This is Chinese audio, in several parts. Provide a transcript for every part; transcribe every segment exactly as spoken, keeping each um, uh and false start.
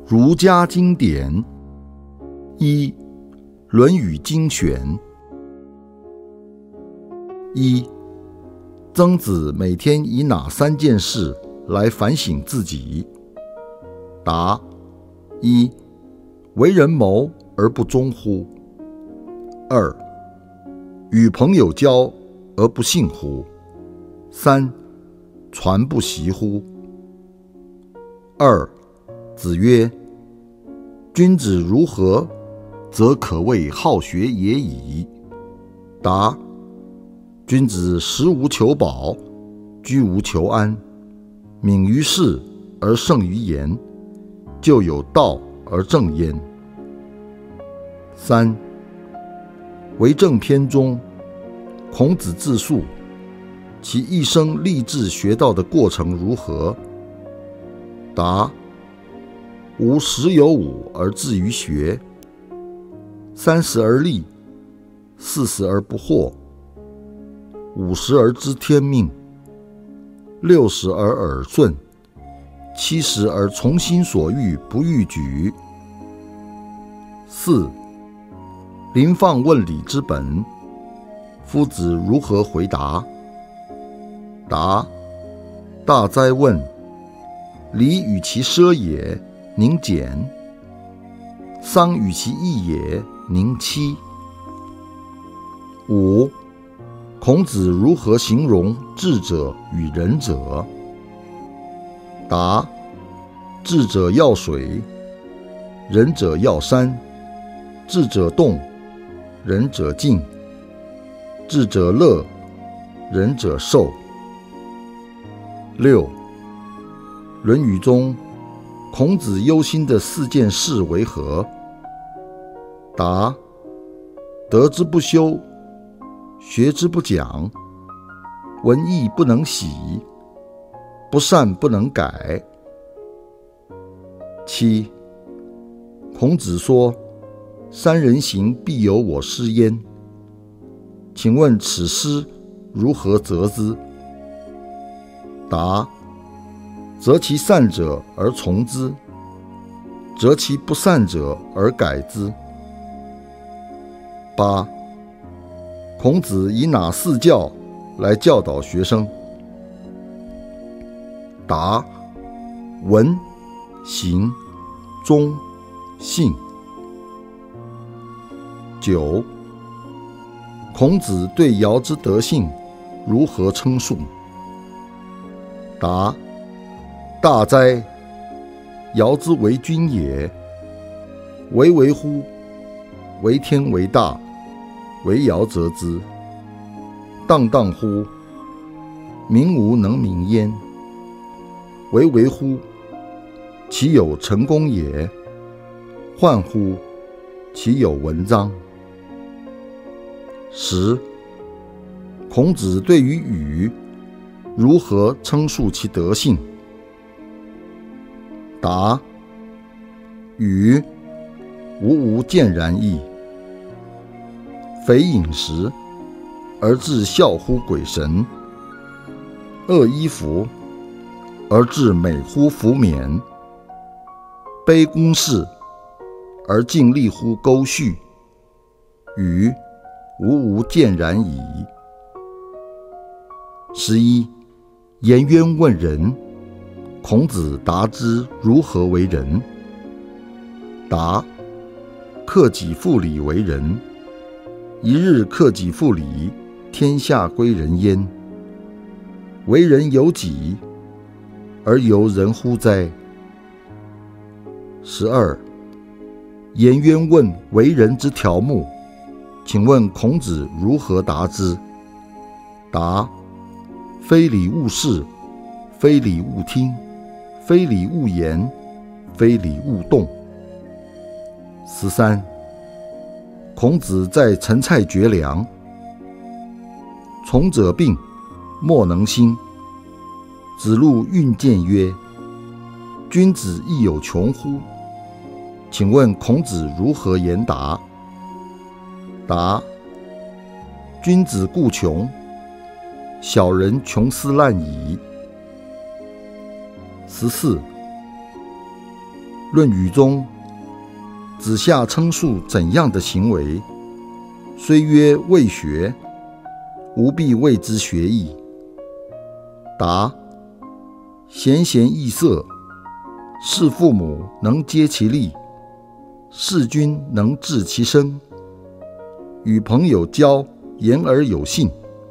儒家经典一，《论语精选》一，曾子每天以哪三件事来反省自己？答：一，为人谋而不忠乎？二，与朋友交而不信乎？三，传不习乎？二，子曰：君子如何，则可谓好学也已。答：君子食无求饱，居无求安，敏于事而慎于言，就有道而正焉。三，为政篇中，孔子自述其一生立志学道的过程如何？答：吾十有五而志于学，三十而立，四十而不惑，五十而知天命，六十而耳顺，七十而从心所欲不逾矩。四，临放问礼之本，夫子如何回答？答：大哉问！礼与其奢也，宁俭；丧与其易也，宁戚。五，孔子如何形容智者与仁者？答：智者要水，仁者要山；智者动，仁者静；智者乐，仁者寿。六，《论语》中孔子忧心的四件事为何？答：得之不修，学之不讲，闻义不能喜，不善不能改。七，孔子说三人行必有我师焉，请问此师如何择之？答：择其善者而从之，择其不善者而改之。八，孔子以哪四教来教导学生？答：闻、行、忠、信。九，孔子对尧之德性如何称述？答：大哉！尧之为君也，巍巍乎！为天为大，为尧则之。荡荡乎！民无能名焉。巍巍乎！其有成功也。焕乎！其有文章。十，孔子对于禹如何称述其德性？答：禹无无见然义，肥饮食而致孝乎鬼神，恶衣服而致美乎服冕，卑躬事而尽力乎沟序。禹无无见然矣。十一，颜渊问仁，孔子答之如何为仁？答：克己复礼为仁。一日克己复礼，天下归仁焉。为人由己，而由人乎哉？十二，颜渊问为人之条目，请问孔子如何答之？答：非礼勿视，非礼勿听，非礼勿言，非礼勿动。十三，孔子在陈蔡绝粮，从者病，莫能兴。子路运见曰：君子亦有穷乎？请问孔子如何言答？答：君子固穷，小人穷斯烂矣。十四， 论语中子夏称述怎样的行为，虽曰未学，吾必谓之学矣。答：贤贤易色，事父母能接其力，事君能治其身，与朋友交，言而有信。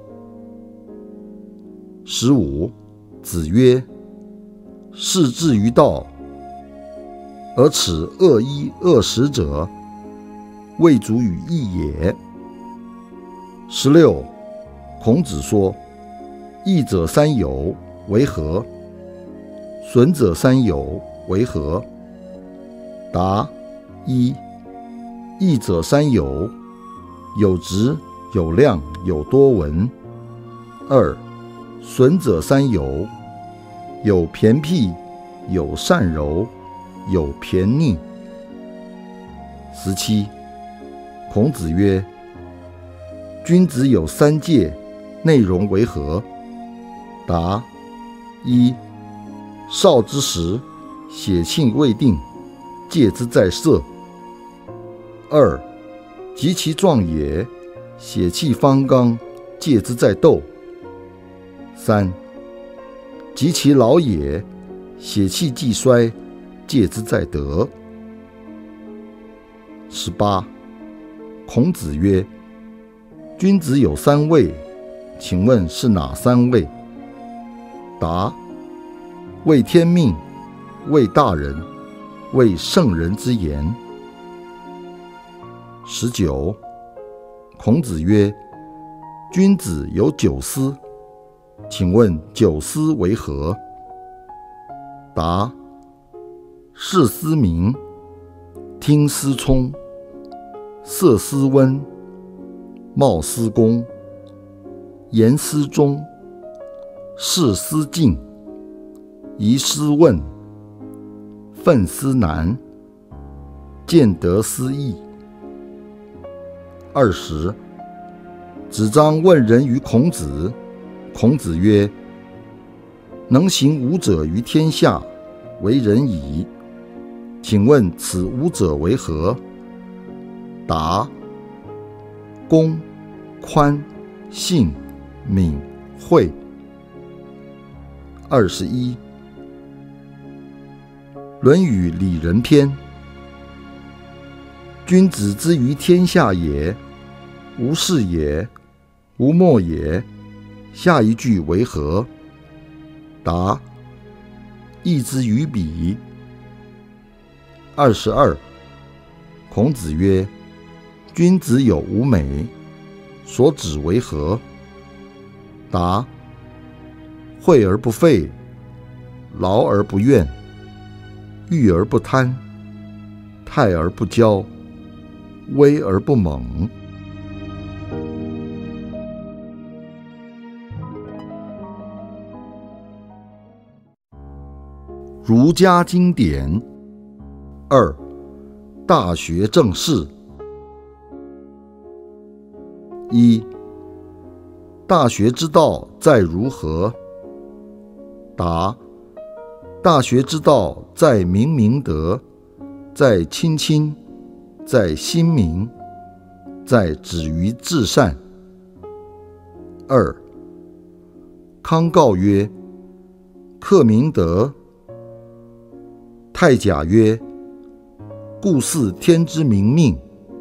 十五，子曰：士志于道，而耻恶衣恶食者，未足与义也。十六，孔子说：益者三友，为何？损者三友，为何？答：一，益者三友，有直，有量，有多闻。二，损者三友，有偏僻，有善柔，有偏佞。十七，孔子曰：君子有三戒，内容为何？答：一，少之时，血气未定，戒之在色。二，及其壮也，血气方刚，戒之在斗。三，及其老也，血气既衰，戒之在德。十八，孔子曰：君子有三畏，请问是哪三畏？答：畏天命，畏大人，畏圣人之言。十九，孔子曰：君子有九思，请问九思为何？答：视思明，听思聪，色思温，貌思恭，言思忠，事思敬，疑思问，愤思难，见得思义。二十，子张问仁于孔子，孔子曰：能行五者于天下，为仁矣。请问此五者为何？答：公、宽、信、敏、惠。二十一，论语里仁篇：君子之于天下也，无事也，无莫也。下一句为何？答：义之于彼。二十二，孔子曰：君子有五美，所指为何？答：惠而不费，劳而不怨，欲而不贪，泰而不骄，威而不猛。儒家经典二，大学正事。一，大学之道在如何？答：大学之道在明明德，在亲亲，在亲民，在止于至善。二，康诰曰：克明德。太甲曰：故似天之明命。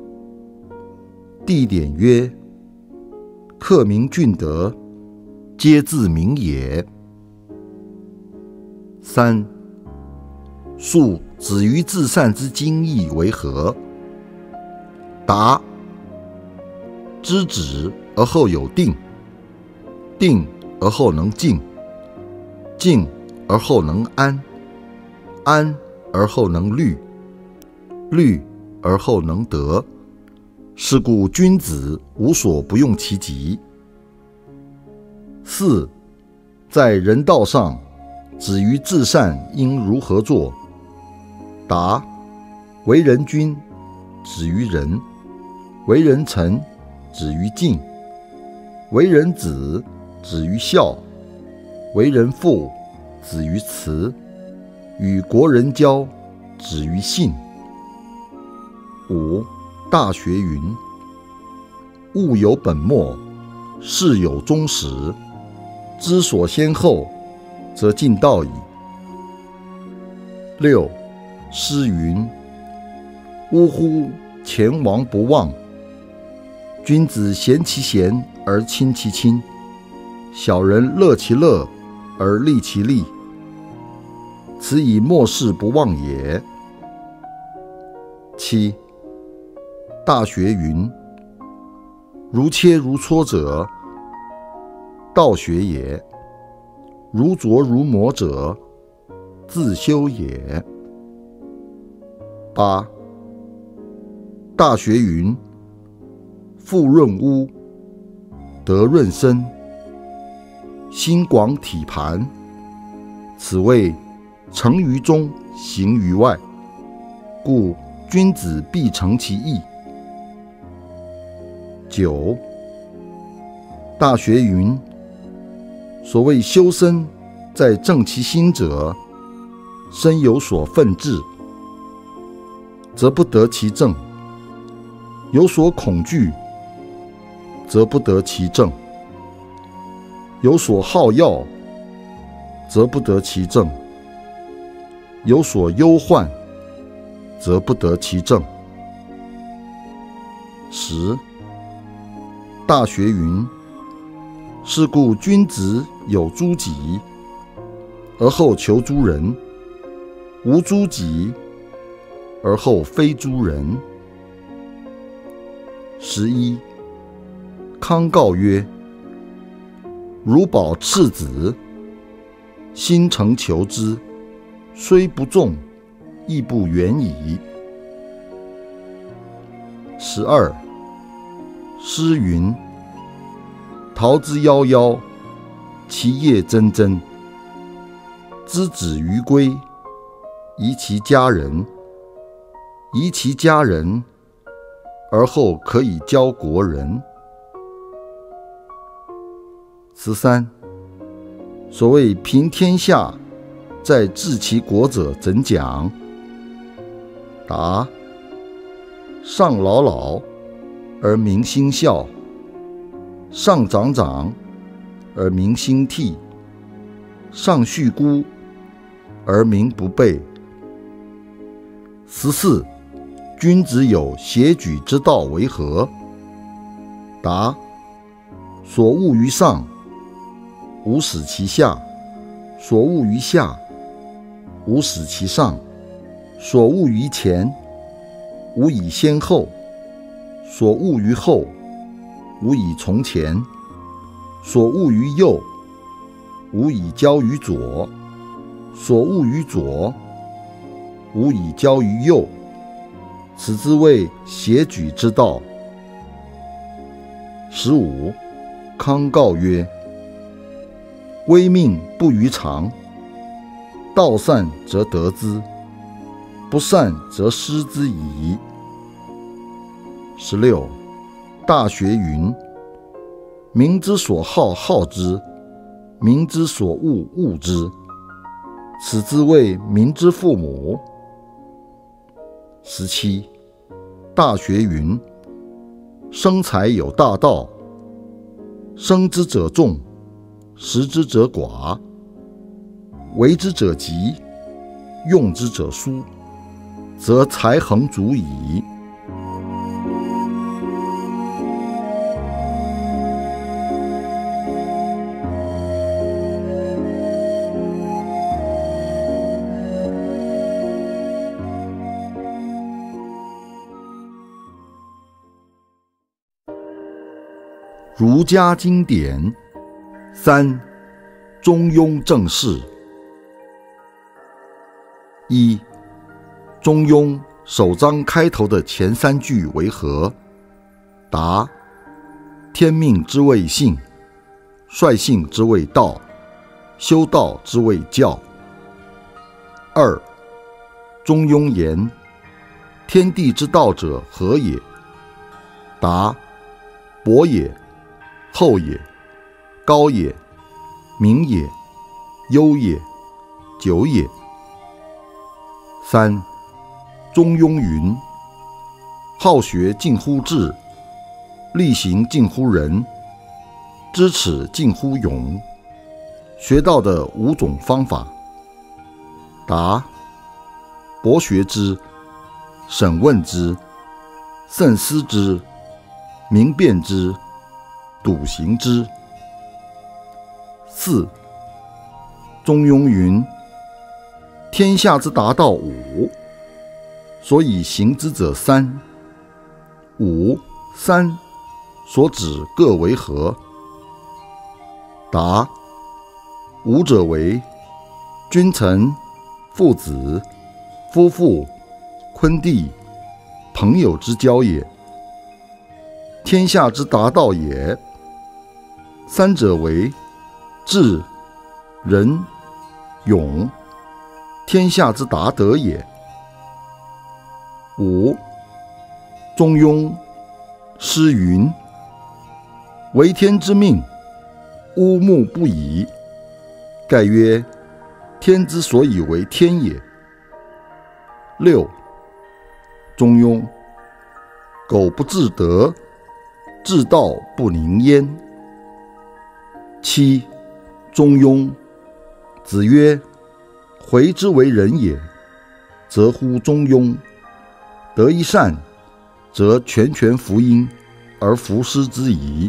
地点曰：克明俊德，皆自明也。三，述止于至善之精义为何？答：知止而后有定，定而后能静，静而后能安，安而后能虑，虑而后能得。是故君子无所不用其极。四，在人道上，止于至善应如何做？答：为人君，止于仁；为人臣，止于敬；为人子，止于孝；为人父，止于慈；与国人交， 止于信。五、大学云：物有本末，事有终始，知所先后，则近道矣。六、诗云：呜呼，前王不忘。君子贤其贤而亲其亲，小人乐其乐而利其利，此以莫世不忘也。七、大学云：如切如磋者，道学也；如琢如磨者，自修也。八、大学云：腹润屋，德润身，心广体盘，此谓成于中，行于外，故君子必诚其意。九、大学云：所谓修身，在正其心者，身有所愤志，则不得其正；有所恐惧，则不得其正；有所好要，则不得其正；有所忧患，则不得其正。十、大学云：是故君子有诸己，而后求诸人；无诸己，而后非诸人。十一、康告曰：如保赤子，心诚求之，虽不中，亦不远矣。十二、诗云：桃之夭夭，其叶蓁蓁。知止于归，宜其家人；宜其家人，而后可以教国人。十三、所谓平天下，在治其国者怎讲？答：上老老，而民心孝；上长长，而民心悌；上恤孤，而民不备。十四、君子有协举之道为何？答：所恶于上，无使其下；所恶于下，无使其上；所恶于前，无以先后；所恶于后，无以从前；所恶于右，无以教于左；所恶于左，无以教于右。此之谓协举之道。十五、康告曰：微命不于常，道善则得之，不善则失之矣。十六、大学云：民之所好好之，民之所恶恶之，此之谓民之父母。十七、大学云：生财有大道，生之者众，食之者寡，为之者急，用之者疏，则财恒足矣。儒家经典三、中庸正事。一、中庸首章开头的前三句为何？答：天命之谓性，率性之谓道，修道之谓教。二、中庸言：天地之道者何也？答：博也，厚也，高也，明也，优也，久也。三、 中庸云：好学近乎智，力行近乎仁，知耻近乎勇。学到的五种方法。答：博学之，审问之，慎思之，明辨之，笃行之。四、中庸云：天下之达道五，所以行之者三。五、三所指各为何？答：五者为君臣、父子、夫妇、昆弟、朋友之交也。天下之达道也。三者为智、仁、勇，天下之达德也。五、中庸诗云：为天之命，乌木不已。盖曰：天之所以为天也。六、中庸苟不自得，至道不宁焉。七、中庸子曰：回之为人也，则乎中庸。得一善，则全权服膺而弗失之矣。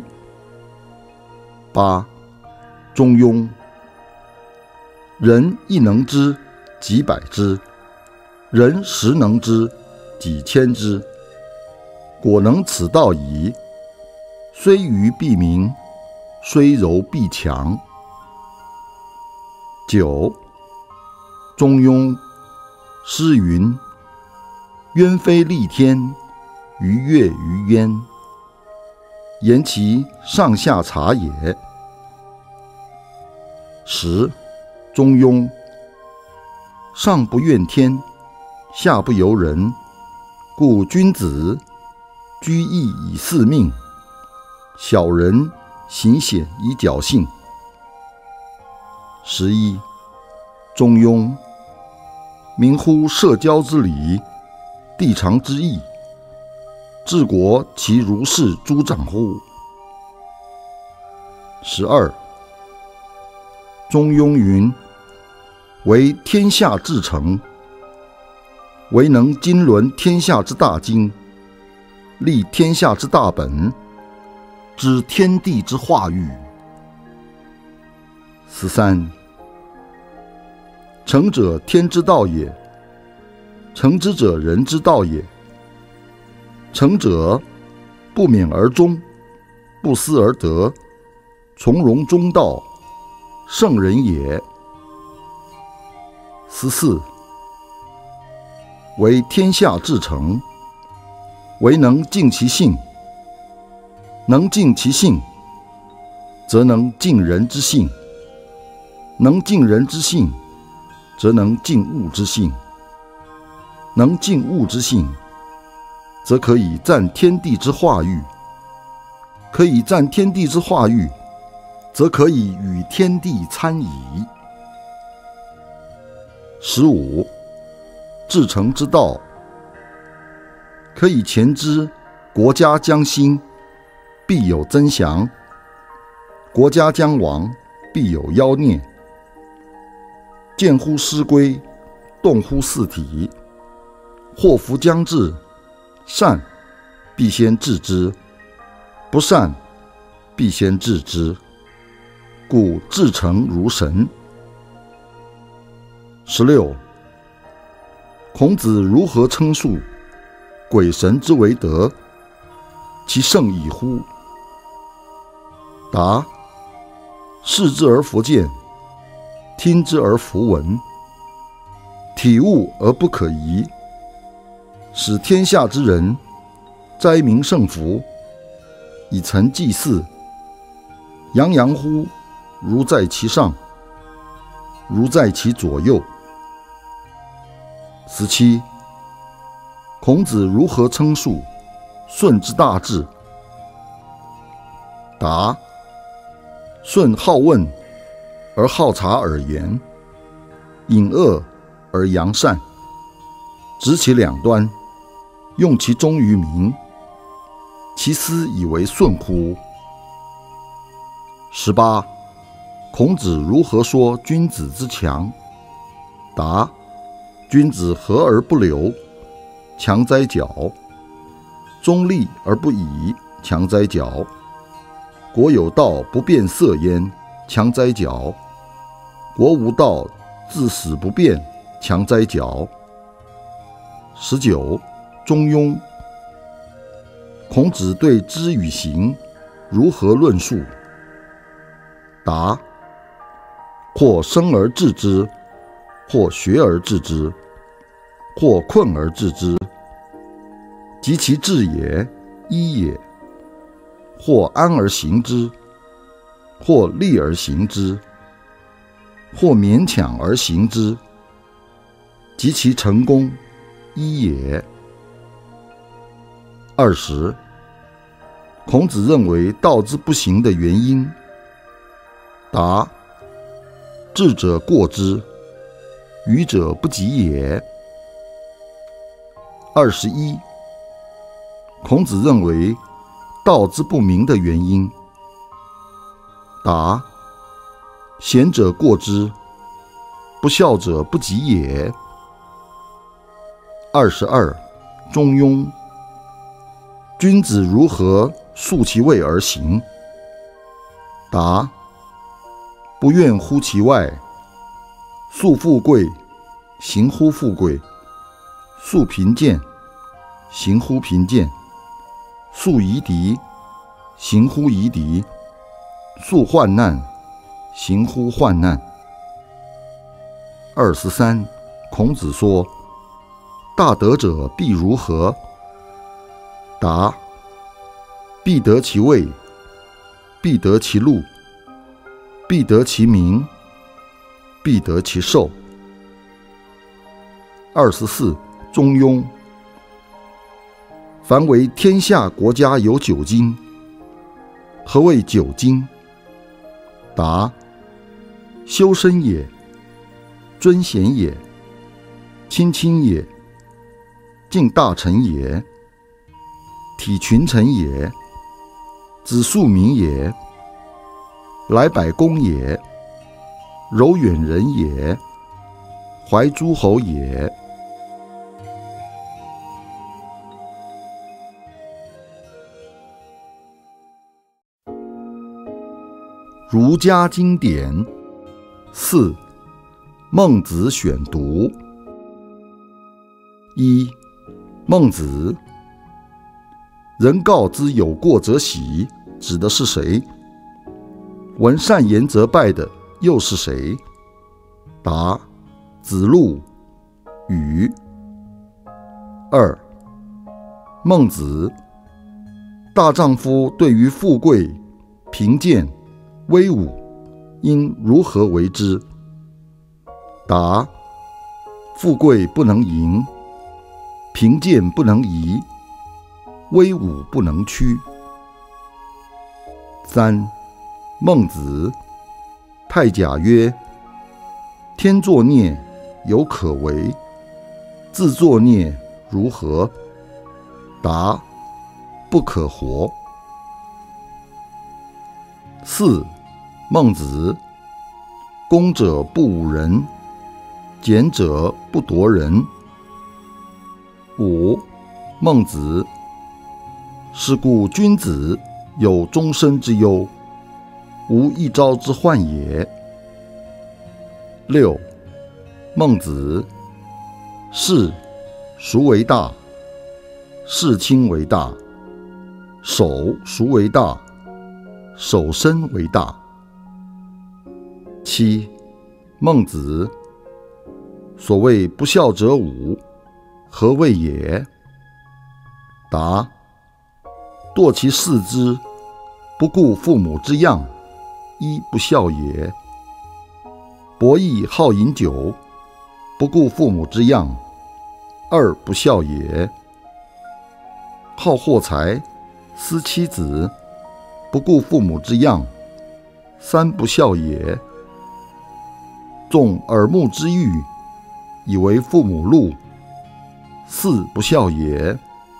八、中庸人一能之，几百之；人十能之，几千之。果能此道矣。虽愚必明，虽柔必强。九、中庸诗云：鸢飞戾天，鱼跃于渊。言其上下察也。十、中庸上不怨天，下不由人，故君子居易以四命，小人行险以侥幸。十一、中庸明乎社交之理，地长之义，治国其如是诸长乎？十二、中庸云：为天下至诚，唯能经纶天下之大经，立天下之大本，知天地之化育。十三、诚者天之道也，诚之者人之道也。诚者不勉而忠，不私而得，从容中道，圣人也。十四、为天下至诚，唯能尽其性。能尽其性，则能尽人之性；能尽人之性，则能尽物之性；能尽物之性，则可以赞天地之化育；可以赞天地之化育，则可以与天地参矣。十五、至诚之道，可以前知国家将兴，必有增祥；国家将亡，必有妖孽。见乎师归，动乎四体。祸福将至，善必先治之，不善必先治之。故至诚如神。十六、孔子如何称述鬼神之为德？其圣矣乎？答：视之而弗见，听之而弗闻，体悟而不可移，使天下之人斋明圣福，以曾祭祀，洋洋乎如在其上，如在其左右。十七、孔子如何称述舜之大治？答：舜好问而好察尔言，隐恶而扬善， 执其两端，用其中于民，其斯以为顺乎？十八。孔子如何说君子之强？答：君子和而不流，强哉矫；中立而不倚，强哉矫；国有道不变色焉，强哉矫；国无道自始不变，强哉矫。十九。中庸。孔子对知与行如何论述？答：或生而治之，或学而治之，或困而治之。及其治也，一也；或安而行之，或利而行之，或勉强而行之。及其成功，一也。二十。孔子认为道之不行的原因。答：智者过之，愚者不及也。二十一。孔子认为道之不明的原因。答：贤者过之，不孝者不及也。二十二。中庸。君子如何述其位而行？答：不愿乎其外，素富贵，行乎富贵；素贫贱，行乎贫贱；素夷狄，行乎夷狄；素患难，行乎患难。二十三。孔子说：大德者必如何？答：必得其位，必得其禄，必得其名，必得其寿。二十四。中庸。凡为天下国家有九经，何谓九经？答：修身也，尊贤也，亲亲也，敬大臣也，体群臣也，子庶民也，来百公也，柔远人也，怀诸侯也。儒家经典四。孟子选读。一。孟子。人告之有过则喜，指的是谁？闻善言则拜的又是谁？答：子路、禹。二。孟子。大丈夫对于富贵、贫贱、威武，应如何为之？答：富贵不能淫，贫贱不能移，威武不能屈。三。孟子。太甲曰：天作孽，犹可为；自作孽，如何？答：不可活。四。孟子。攻者不侮人，俭者不夺人。五。孟子。是故君子有终身之忧，无一朝之患也。六。孟子。士孰为大？士亲为大。守孰为大？守身为大。七。孟子。所谓不孝者五，何谓也？答：惰其视之，不顾父母之样，一不孝也；博弈好饮酒，不顾父母之样，二不孝也；好货财，思妻子，不顾父母之样，三不孝也；纵耳目之欲，以为父母禄， 四不孝也。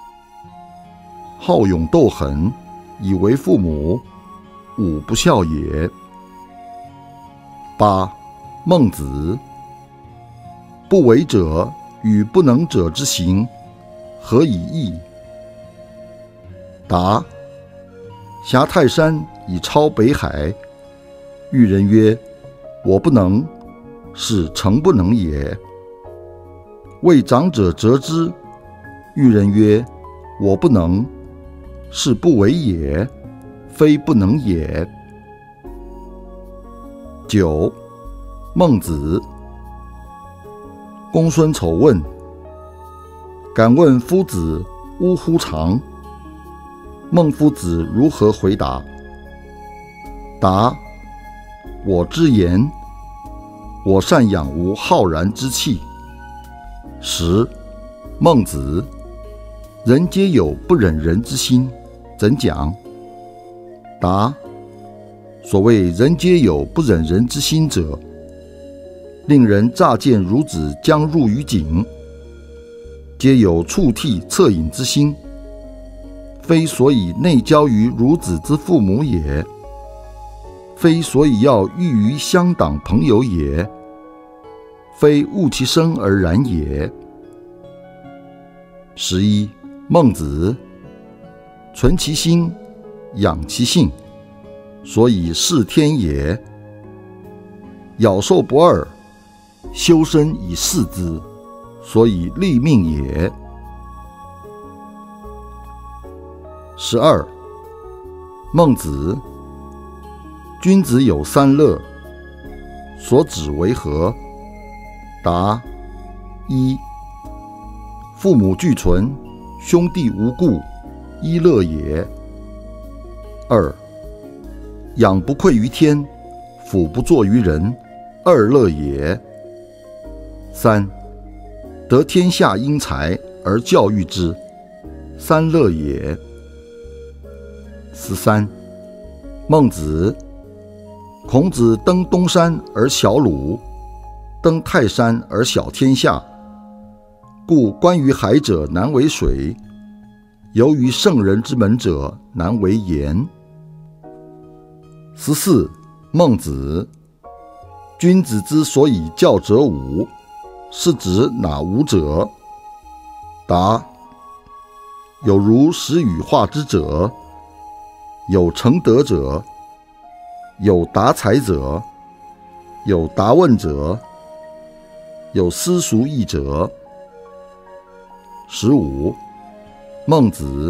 好勇斗狠，以为父母，五不孝也。八，孟子。不为者与不能者之行，何以异？答：挟泰山以超北海，遇人曰：我不能，是诚不能也。为长者折之，遇人曰：我不能，是不为也，非不能也。九，孟子。公孙丑问：敢问夫子呜呼长？孟夫子如何回答？答：我之言，我善养无浩然之气。十，孟子。人皆有不忍人之心，怎讲？答：所谓人皆有不忍人之心者，令人乍见孺子将入于井，皆有触涕恻隐之心，非所以内交于孺子之父母也，非所以要寓于乡党朋友也，非恶其生而然也。十一，孟子。存其心，养其性，所以事天也。咬兽不二，修身以事之，所以立命也。十二，孟子。君子有三乐，所指为何？答：一，父母俱存，兄弟无故，一乐也。二，养不愧于天，俯不作于人，二乐也。三，得天下英才而教育之，三乐也。十三，孟子。孔子登东山而小鲁，登泰山而小天下，故关于海者难为水，游于圣人之门者难为言。十四，孟子。君子之所以教者五，是指哪五者？答：有如使羽化之者，有成德者，有达才者，有答问者，有思俗义者。十五，孟子。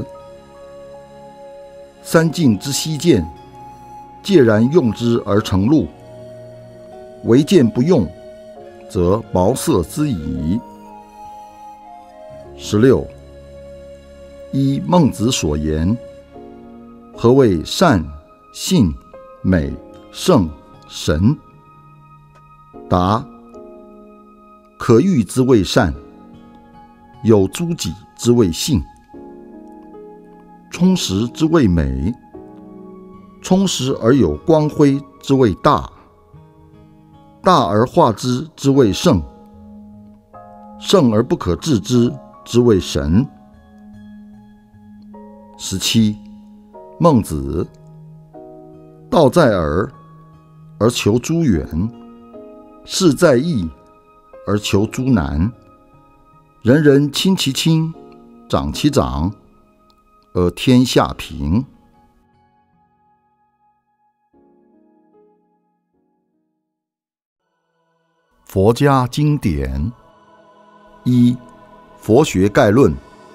三晋之西剑，介然用之而成禄，唯剑不用，则茅塞之矣。十六，依孟子所言，何谓善、信、美、圣、神？答：可欲之谓善，有诸己之谓性，充实之谓美，充实而有光辉之谓大，大而化之之谓圣，圣而不可治之之谓神。十七，孟子。道在耳，而求诸远；事在义，而求诸难。人人亲其亲，长其长，而天下平。佛家经典。一、佛学概论。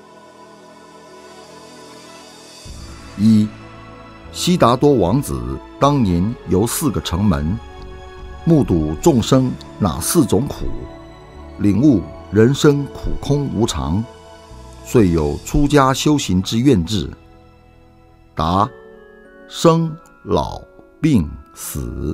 一、悉达多王子当年游四个城门，目睹众生哪四种苦，领悟人生苦空无常，遂有出家修行之愿志。答：生、老、病、死。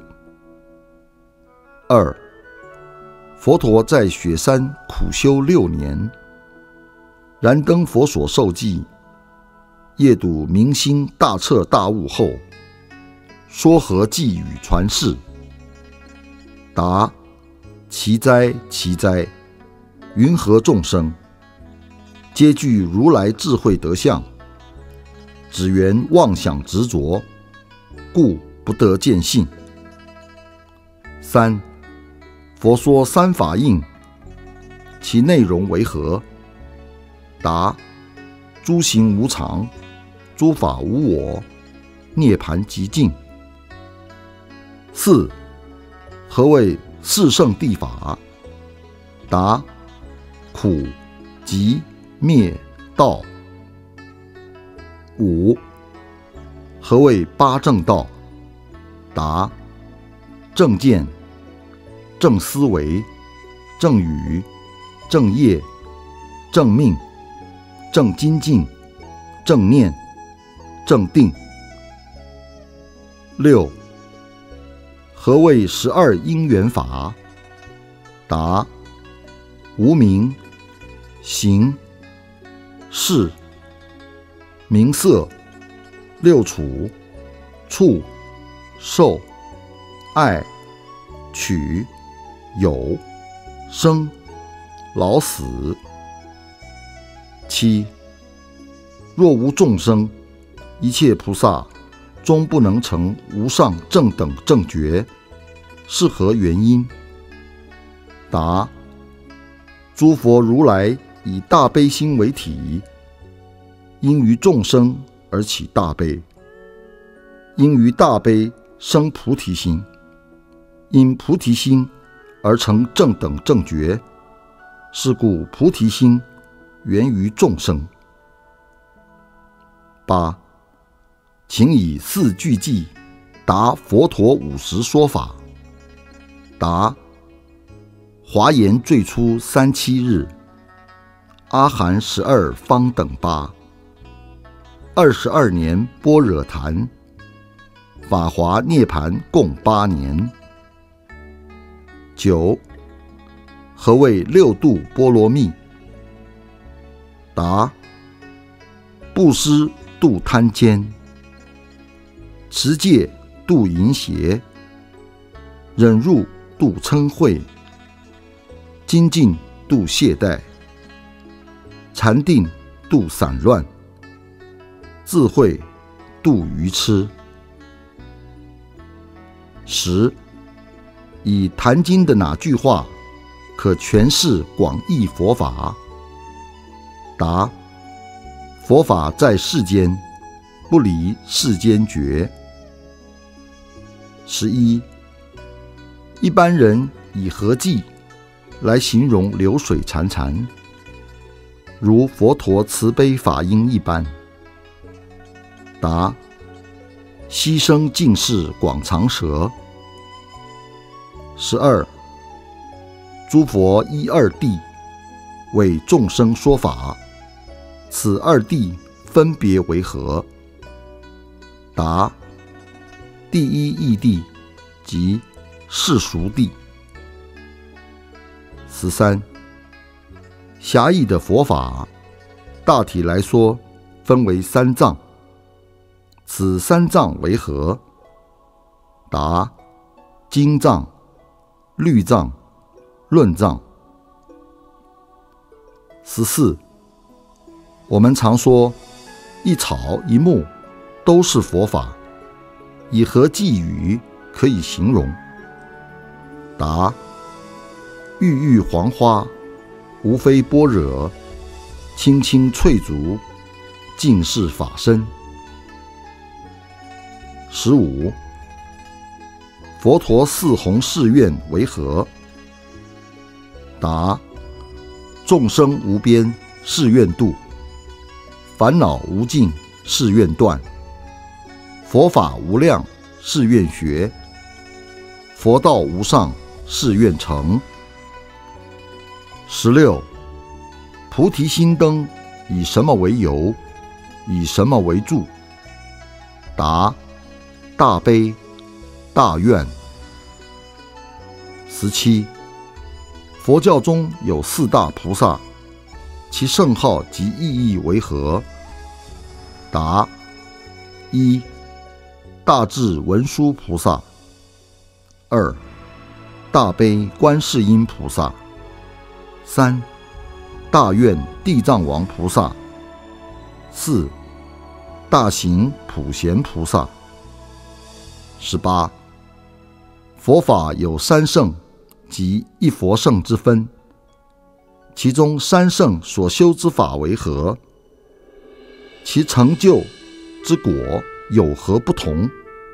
二、佛陀在雪山苦修六年，燃灯佛所受记，夜睹明星大彻大悟后，说何寄语传世？答：奇哉奇哉，云何众生， 皆具如来智慧德相，只缘妄想执着，故不得见性。三、佛说三法印，其内容为何？答：诸行无常，诸法无我，涅槃极尽。四、何谓四圣谛法？答：苦、集、灭、道。五、何谓八正道？答：正见、正思维、正语、正业、正命、正精进、正念、正定。六、何谓十二因缘法？答：无明、行、识、名色、六处、触、受、爱、取、有、生、老死。七、若无众生，一切菩萨终不能成无上正等正觉，是何原因？答：诸佛如来以大悲心为体，因于众生而起大悲，因于大悲生菩提心，因菩提心而成正等正觉，是故菩提心源于众生。八、请以四句偈答佛陀五十说法。答：华严最初三七日，阿含十二方等八，二十二年般若谈，法华涅盘共八年。九、何谓六度波罗蜜？答：布施度贪奸，持戒度淫邪，忍辱度嗔恚，精进度懈怠，禅定度散乱，智慧度愚痴。十、以坛经的哪句话可诠释广义佛法？答：佛法在世间，不离世间觉。十一、一般人以何偈来形容流水潺潺，如佛陀慈悲法音一般？答：溪声尽是广长舌。十二、诸佛依二谛为众生说法，此二谛分别为何？答：第一义谛即世俗谛。十三、狭义的佛法，大体来说分为三藏，此三藏为何？答：经藏、律藏、论藏。十四、我们常说一草一木都是佛法，以何寄语可以形容？答：郁郁黄花，无非般若，青青翠竹，尽是法身。十五、佛陀四弘誓愿为何？答：众生无边誓愿度，烦恼无尽誓愿断，佛法无量誓愿学，佛道无上誓愿成。十六、菩提心灯以什么为油？以什么为柱？答：大悲、大愿。十七、佛教中有四大菩萨，其圣号及意义为何？答：一、大智文殊菩萨；二、大悲观世音菩萨；三、 大愿地藏王菩萨。四、大行普贤菩萨。十八、佛法有三圣及一佛圣之分，其中三圣所修之法为何？其成就之果有何不同？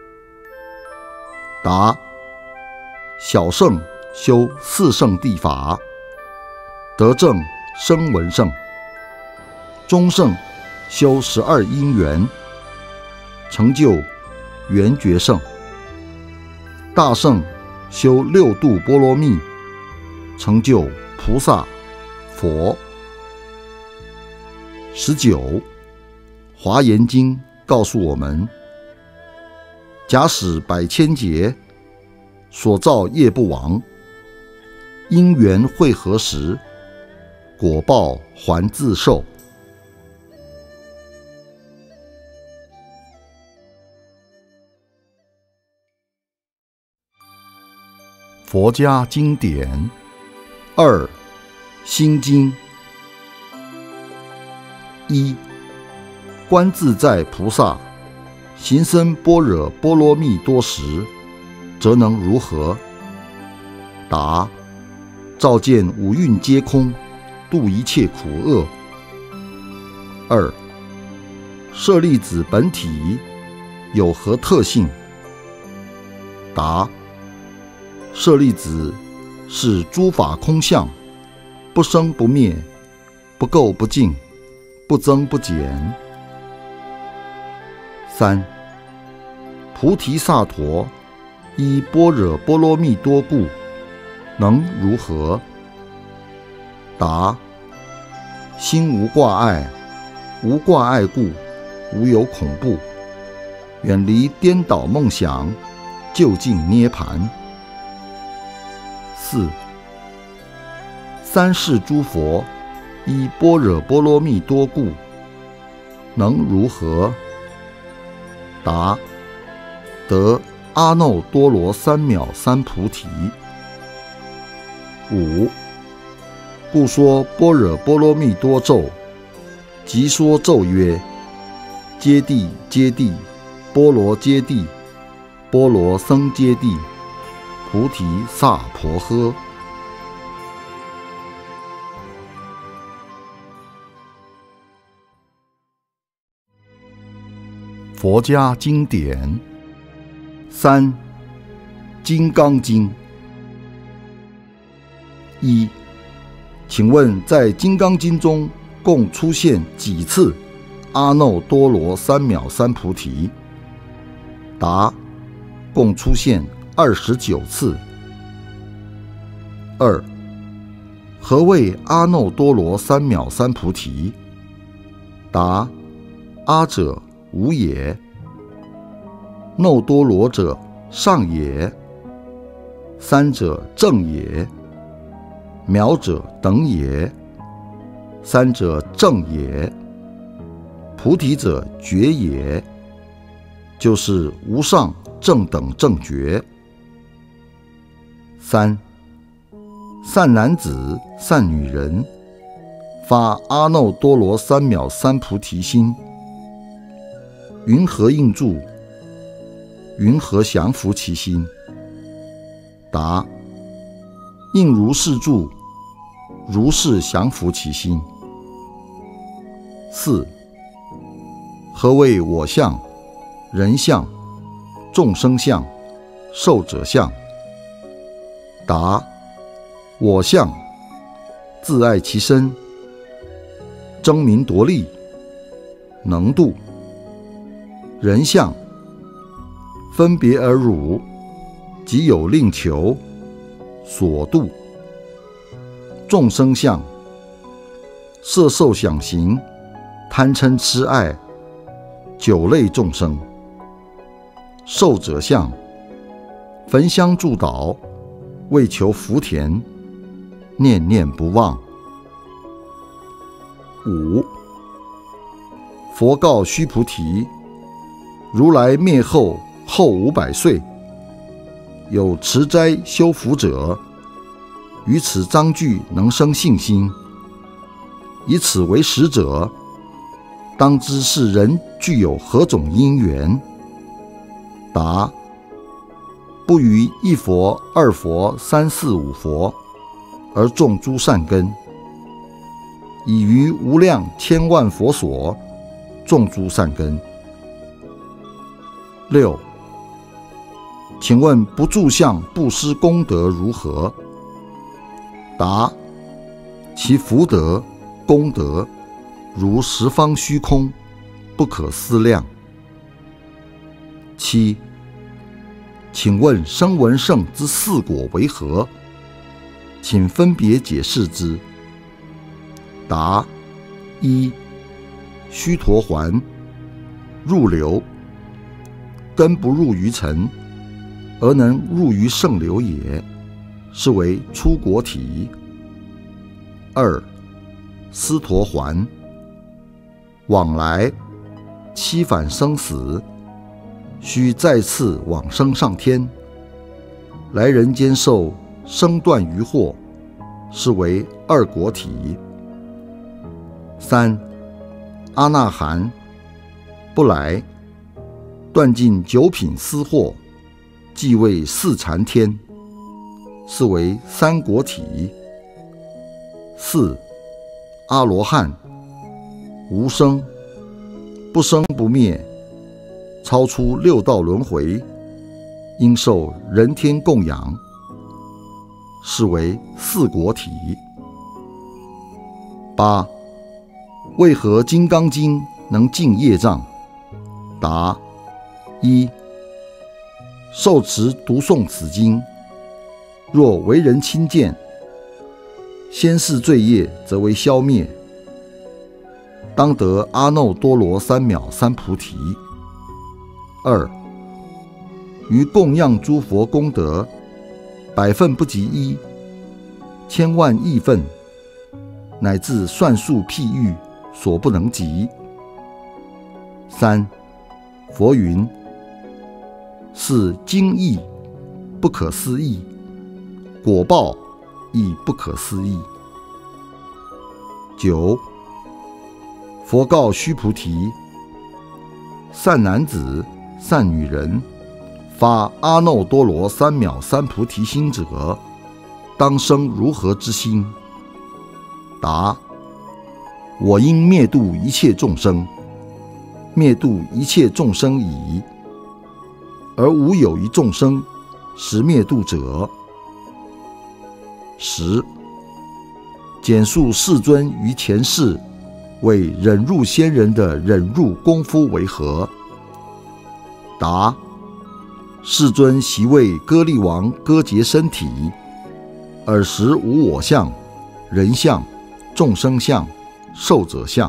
答：小圣修四圣谛法，得正声闻圣；中圣修十二因缘，成就缘觉圣；大圣修六度波罗蜜，成就菩萨、佛。十九，华严经告诉我们，假使百千劫所造业不亡，因缘会合时，果报还自受。佛家经典二、心经。一、观自在菩萨行深般若波罗蜜多时，则能如何？答：照见五蕴皆空，度一切苦厄。二、舍利子本体有何特性？答：舍利子是诸法空相，不生不灭，不垢不净，不增不减。三、菩提萨埵依般若波罗蜜多故，能如何？答：心无挂碍，无挂碍故，无有恐怖，远离颠倒梦想，究竟涅槃。四、三世诸佛依般若波罗蜜多故，能如何？答：得阿耨多罗三藐三菩提。五、故说般若波罗蜜多咒，即说咒曰：揭谛揭谛，波罗揭谛，波罗僧揭谛，菩提萨婆诃。佛家经典三、金刚经。一、请问在金刚经中共出现几次阿耨多罗三藐三菩提？答：共出现二十九次。二、何谓阿耨多罗三藐三菩提？答：阿者无也，耨多罗者上也，三者正也，渺者等也，三者正也，菩提者觉也，就是无上正等正觉。三、善男子善女人发阿耨多罗三藐三菩提心，云何应住？云何降伏其心？答：应如是住，如是降伏其心。四、何谓我相、人相、众生相、寿者相？答：我相，自爱其身，争名夺利，能度；人相，分别而辱，即有令求，所度；众生相，色受想行，贪嗔痴爱，九类众生；寿者相，焚香祝祷，为求福田，念念不忘。五、佛告须菩提：如来灭后后五百岁，有持斋修福者，于此章句能生信心， 以此为实者，当知是人具有何种因缘？答：不于一佛、二佛、三四五佛而种诸善根，以于无量千万佛所种诸善根。六，请问不住相布施功德如何？答：其福德功德如十方虚空，不可思量。七，请问声闻乘之四果为何？请分别解释之。答：一、须陀洹，入流，根不入于尘，而能入于圣流也，是为出果体。二、斯陀洹，往来七返生死，须再次往生上天，来人间受生断于祸，是为二果体。三、阿那含，不来，断尽九品私货，即为四禅天，是为三果体。四、阿罗汉，无生，不生不灭，超出六道轮回，应受人天供养，是为四果体。八、为何《金刚经》能尽业障？答：一、受持读诵此经，若为人亲见，先世罪业则为消灭，当得阿耨多罗三藐三菩提。二、于供养诸佛功德，百分不及一，千万亿分，乃至算数譬喻，所不能及。三、佛云：是经义不可思议，果报亦不可思议。九、佛告须菩提：善男子、善女人，发阿耨多罗三藐三菩提心者，当生如何之心？答：我应灭度一切众生，灭度一切众生已，而无有一众生实灭度者。十、简述世尊于前世为忍辱仙人的忍辱功夫为何？答：世尊昔为歌利王割截身体，尔时无我相、人相、众生相、寿者相。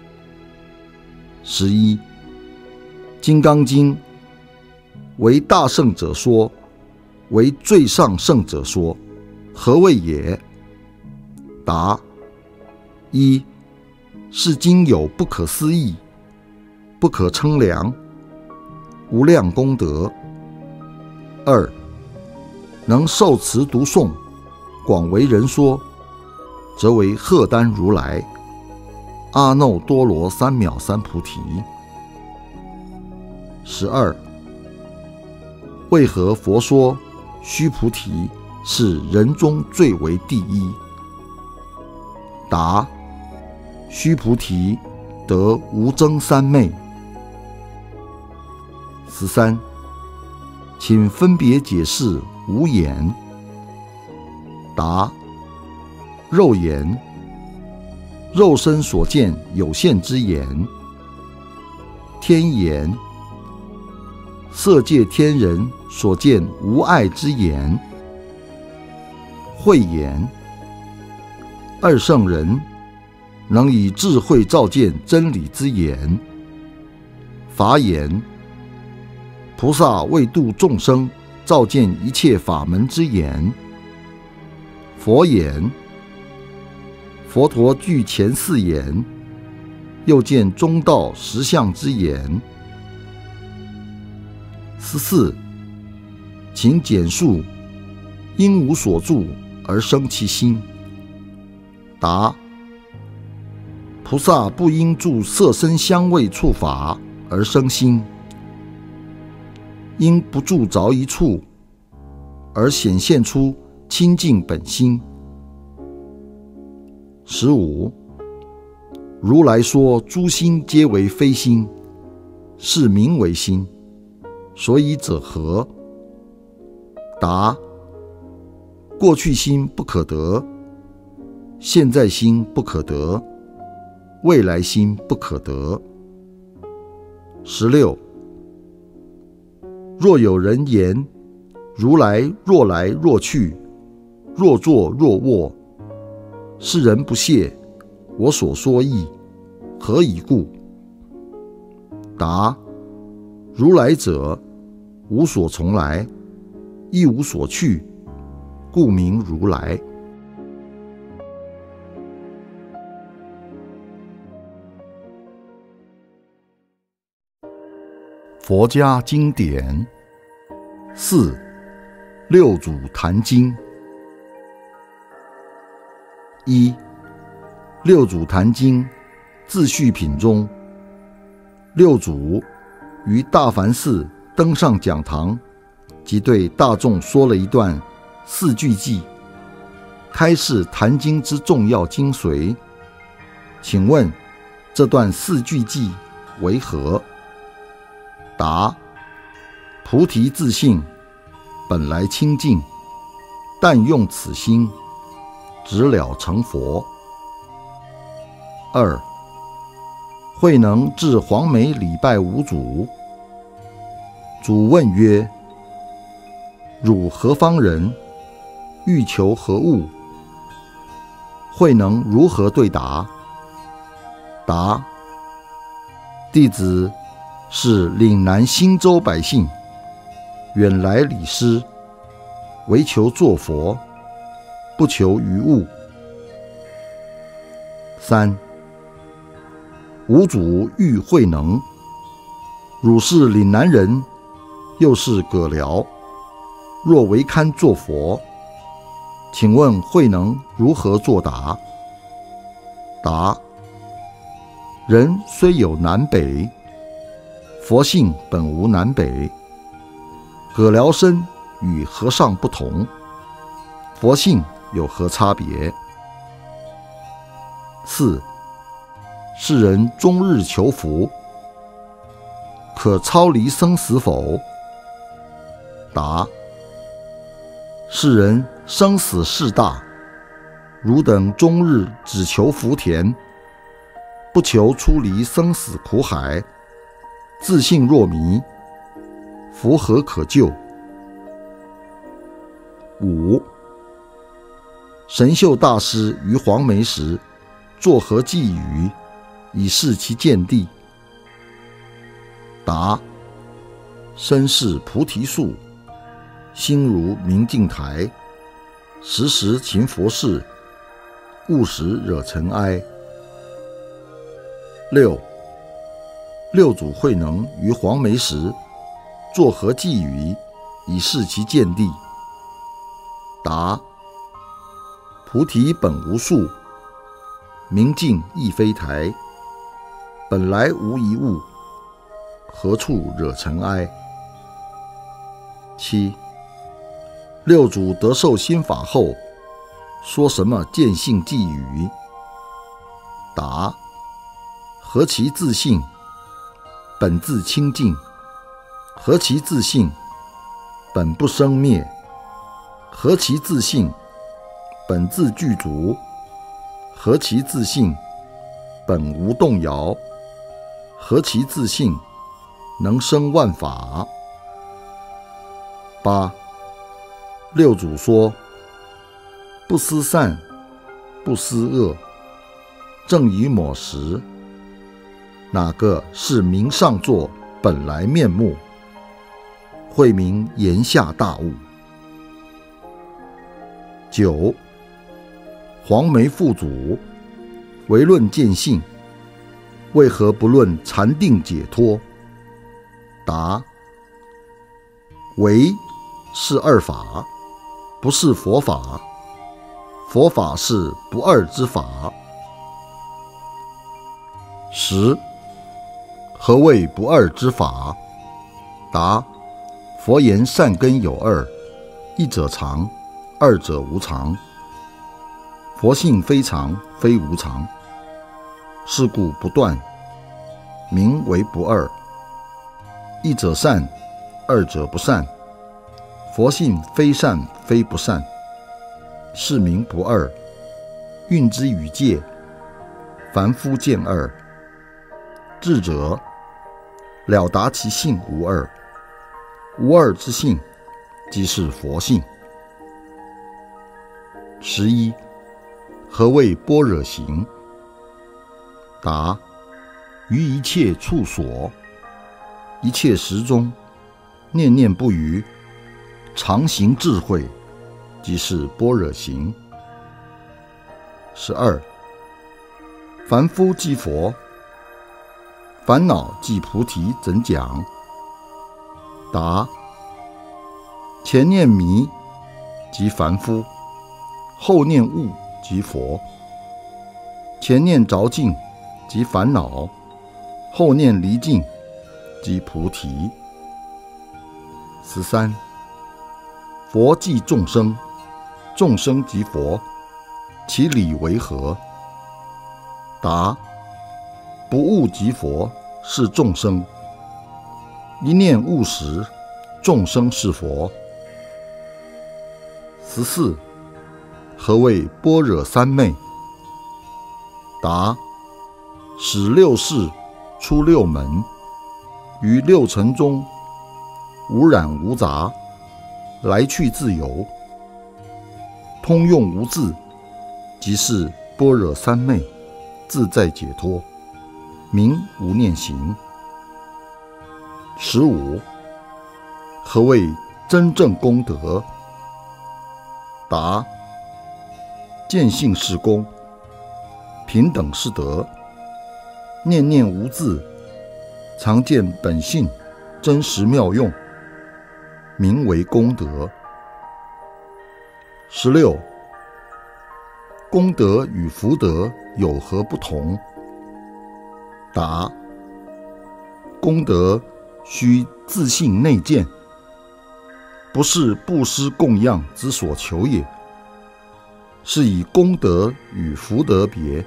十一、金刚经为大圣者说，为最上圣者说，何谓也？答：一、是经有不可思议、不可称量、无量功德。二、能受持读诵，广为人说，则为荷担如来阿耨多罗三藐三菩提。十二、为何佛说须菩提是人中最为第一？答：须菩提得无争三昧。十三、请分别解释无眼。答：肉眼，肉身所见有限之眼；天眼，色界天人所见无碍之眼；慧眼，二圣人能以智慧照见真理之眼；法眼，菩萨为度众生照见一切法门之眼；佛眼，佛陀具前四眼，又见中道实相之眼。十四、请简述因无所住而生其心。答： 菩萨不因住色声香味触法而生心，因不住着一处而显现出清净本心。十五，如来说诸心皆为非心，是名为心，所以者何？答：过去心不可得，现在心不可得，未来心不可得。十六，若有人言，如来若来若去，若坐若卧，是人不谢我所说义，何以故？答：如来者，无所从来，亦无所去，故名如来。佛家经典四，六祖坛经。一，六祖坛经自序品中，六祖于大梵寺登上讲堂，即对大众说了一段四句偈，开示坛经之重要精髓。请问这段四句偈为何？答：菩提自性，本来清净，但用此心，直了成佛。二，慧能至黄梅礼拜五祖，主问曰：汝何方人？欲求何物？慧能如何对答？答：弟子是岭南新州百姓，远来礼师，唯求作佛，不求于物。三，五祖欲慧能，汝是岭南人，又是獦獠，若唯堪作佛，请问慧能如何作答？答：人虽有南北，佛性本无南北，獦獠身与和尚不同，佛性有何差别？四，世人终日求福，可超离生死否？答：世人生死事大，汝等终日只求福田，不求出离生死苦海，自信若迷，福何可救？五，神秀大师于黄梅时作何寄语，以示其见地？答：身是菩提树，心如明镜台，时时勤佛事，勿使惹尘埃。六，六祖慧能于黄梅时作何寄语，以示其见地？答：菩提本无树，明镜亦非台，本来无一物，何处惹尘埃？七，六祖得受心法后，说什么见性寄语？答：何其自性，本自清净；何其自性，本不生灭；何其自性，本自具足；何其自性，本无动摇；何其自性，能生万法。八，六祖说：不思善，不思恶，正于某时，哪个是明上座本来面目？慧明言下大悟。九，黄梅父祖唯论见性，为何不论禅定解脱？答：唯是二法，不是佛法；佛法是不二之法。 十。何谓不二之法？答：佛言善根有二，一者常，二者无常。佛性非常，非无常，是故不断，名为不二。一者善，二者不善。佛性非善，非不善，是名不二。运之与界，凡夫见二。智者了达其性无二，无二之性，即是佛性。十一。何谓般若行？答：于一切处所，一切时中，念念不渝，常行智慧，即是般若行。十二。凡夫即佛，烦恼即菩提，怎讲？答：前念迷即凡夫，后念悟即佛。前念着境即烦恼，后念离境即菩提。十三。佛即众生，众生即佛，其理为何？答：不悟即佛，是众生；一念悟时，众生是佛。十四。何谓般若三昧？答：使六识出六门，于六尘中无染无杂，来去自由，通用无滞，即是般若三昧，自在解脱，名无念行。十五。何谓真正功德？答：见性是功，平等是德，念念无滞，常见本性真实妙用，名为功德。十六。功德与福德有何不同？答：功德须自性内见，不是布施供养之所求也，是以功德与福德别。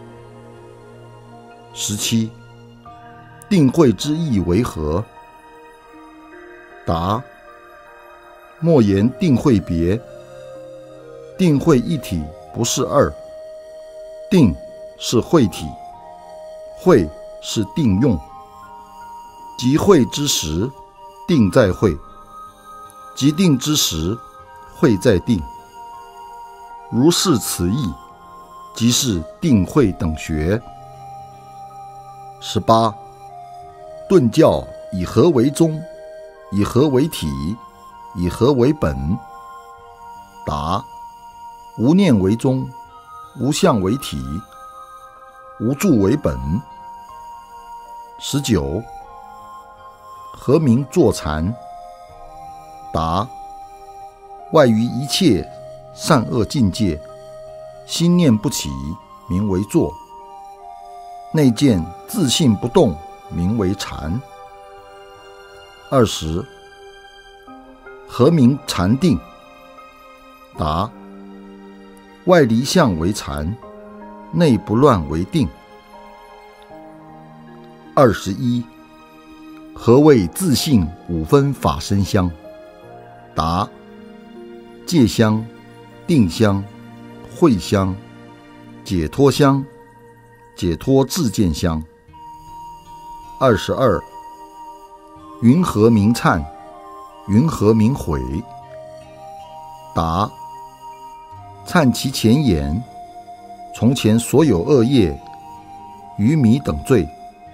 十七。定慧之意为何？答：莫言定慧别，定慧一体，不是二。定是慧体，慧是定用。即慧之时，定在慧；即定之时，慧在定。如是此意，即是定慧等学。十八。顿教以何为宗？以何为体？以何为本？答：无念为宗，无相为体，无住为本。十九。何名坐禅？答：外于一切善恶境界，心念不起，名为坐；内见自性不动，名为禅。二十。何名禅定？答：外离相为禅，内不乱为定。二十一。何谓自性五分法身香？答：戒香、定香、慧香、解脱香、解脱自见香。二十二。云何名忏？云何名悔？答：忏其前言，从前所有恶业、愚迷等罪，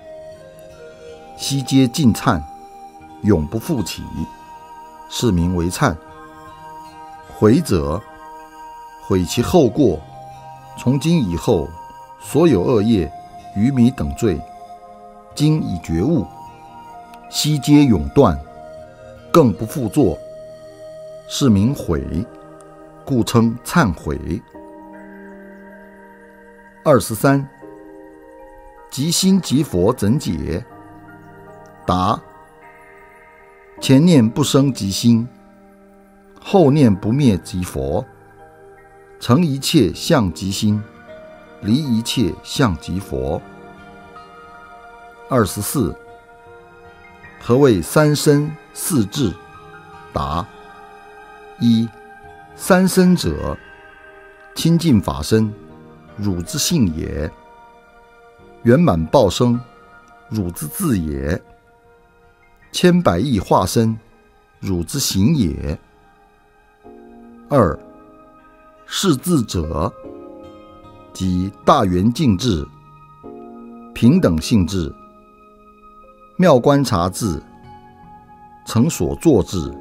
悉皆尽忏，永不复起，是名为忏。悔者，悔其后过，从今以后所有恶业、愚迷等罪，今已觉悟，悉皆永断，更不复作，是名悔，故称忏悔。二十三。 即心即佛怎解？答：前念不生即心，后念不灭即佛。成一切相即心，离一切相即佛。二十四，何谓三身四智？答：一、三身者，清净法身，汝之性也；圆满报身，汝之智也；千百亿化身，汝之行也。二、是智者，即大圆净智、平等性智、妙观察智、成所作智。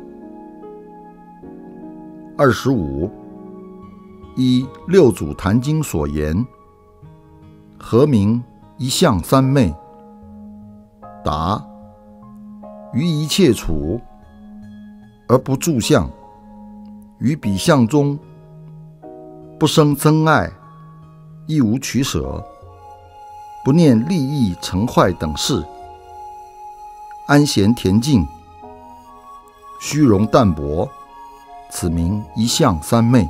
二十五，依六祖坛经所言，何名一相三昧？答：于一切处而不住相，于彼相中不生憎爱，亦无取舍，不念利益成坏等事，安闲恬静，虚荣淡泊，此名一相三昧。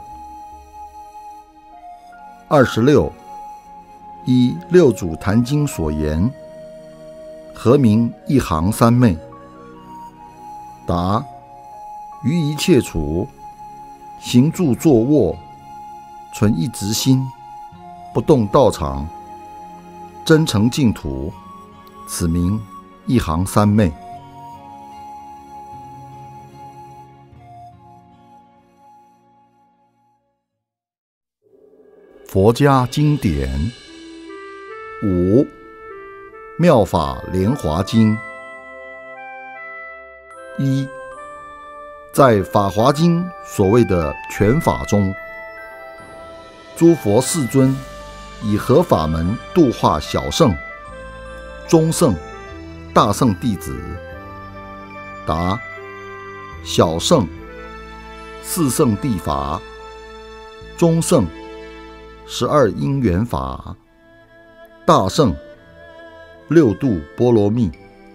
二十六，依六祖坛经所言，何名一行三昧？答：于一切处行住坐卧，存一直心，不动道场，真诚净土，此名一行三昧。佛家经典五，妙法莲华经。一，在法华经所谓的全法中，诸佛世尊以何法门度化小圣、中圣、大圣弟子？答：小圣四圣谛法，中圣十二因缘法，大圣六度波罗蜜。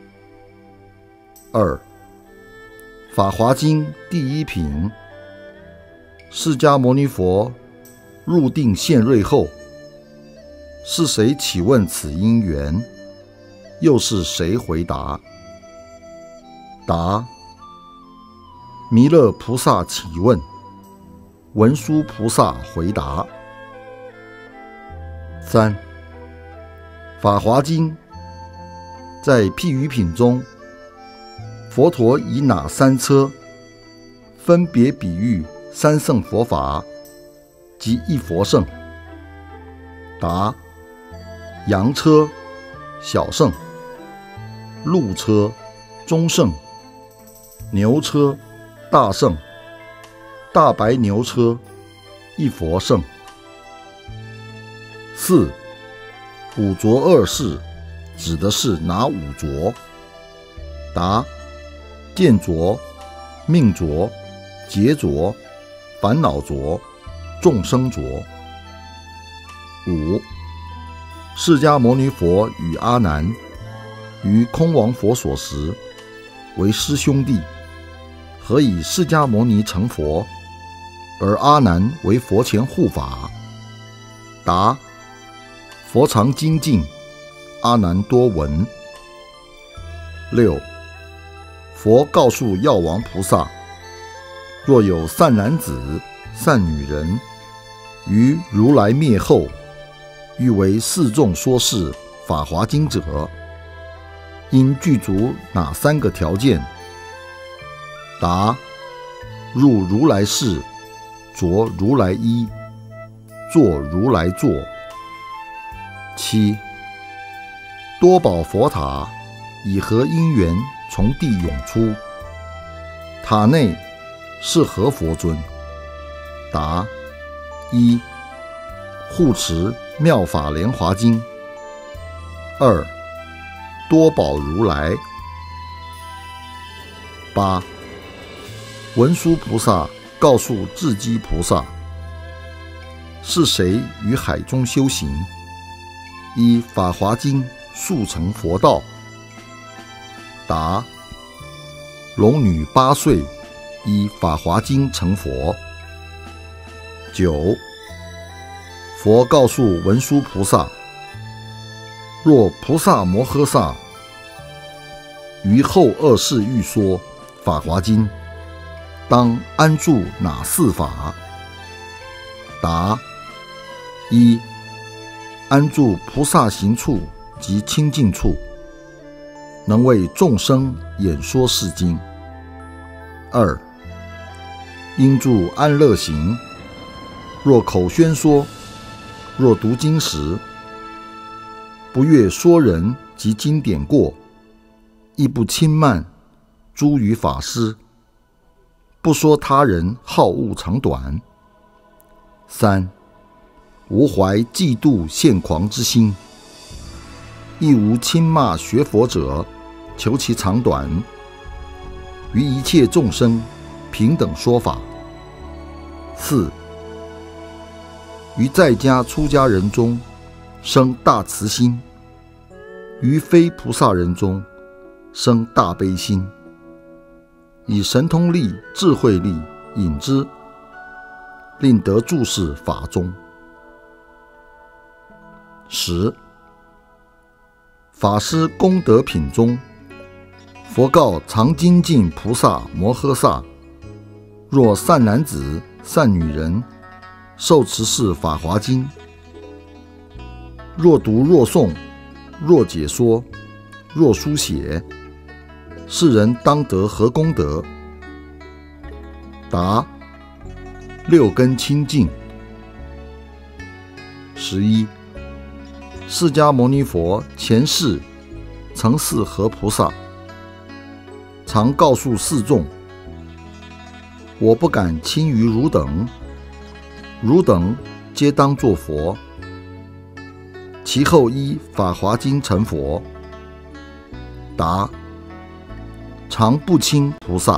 二，法华经第一品，释迦牟尼佛入定现瑞后，是谁启问此因缘？又是谁回答？答：弥勒菩萨启问，文殊菩萨回答。三，法华经在譬喻品中，佛陀以哪三车分别比喻三圣佛法及一佛圣？答：羊车小圣，鹿车中圣，牛车大圣，大白牛车一佛圣。四，五浊恶世指的是哪五浊？答：见浊、命浊、劫浊、烦恼浊、众生浊。五，释迦牟尼佛与阿难于空王佛所时为师兄弟，何以释迦牟尼成佛，而阿难为佛前护法？答：佛常精进，阿难多闻。六，佛告诉药王菩萨，若有善男子、善女人，于如来灭后，欲为示众说是法华经者，应具足哪三个条件？答：入如来室，着如来衣，坐如来座。七，多宝佛塔以何因缘从地涌出？塔内是何佛尊？答：一，护持妙法莲华经。二，多宝如来。八，文殊菩萨告诉智积菩萨，是谁于海中修行？ 依《法华经》速成佛道。答：龙女八岁依《法华经》成佛。九，佛告诉文殊菩萨：若菩萨摩诃萨于后二世欲说《法华经》，当安住哪四法？答：一、安住菩萨行处及清净处，能为众生演说是经。二、应住安乐行，若口宣说，若读经时，不越说人及经典过，亦不轻慢诸于法师，不说他人好恶长短。三、无怀嫉妒现狂之心，亦无轻骂学佛者，求其长短，于一切众生平等说法。四、于在家出家人中生大慈心，于非菩萨人中生大悲心，以神通力、智慧力引之，令得注释法中。十、法师功德品中，佛告常精进菩萨摩诃萨：若善男子、善女人受持是法华经，若读若诵，若解说，若书写，是人当得何功德？答：六根清净。十一、释迦牟尼佛前世曾是何菩萨，常告诉四众：我不敢轻于汝等，汝等皆当作佛。其后依法华经成佛。答：常不轻菩萨。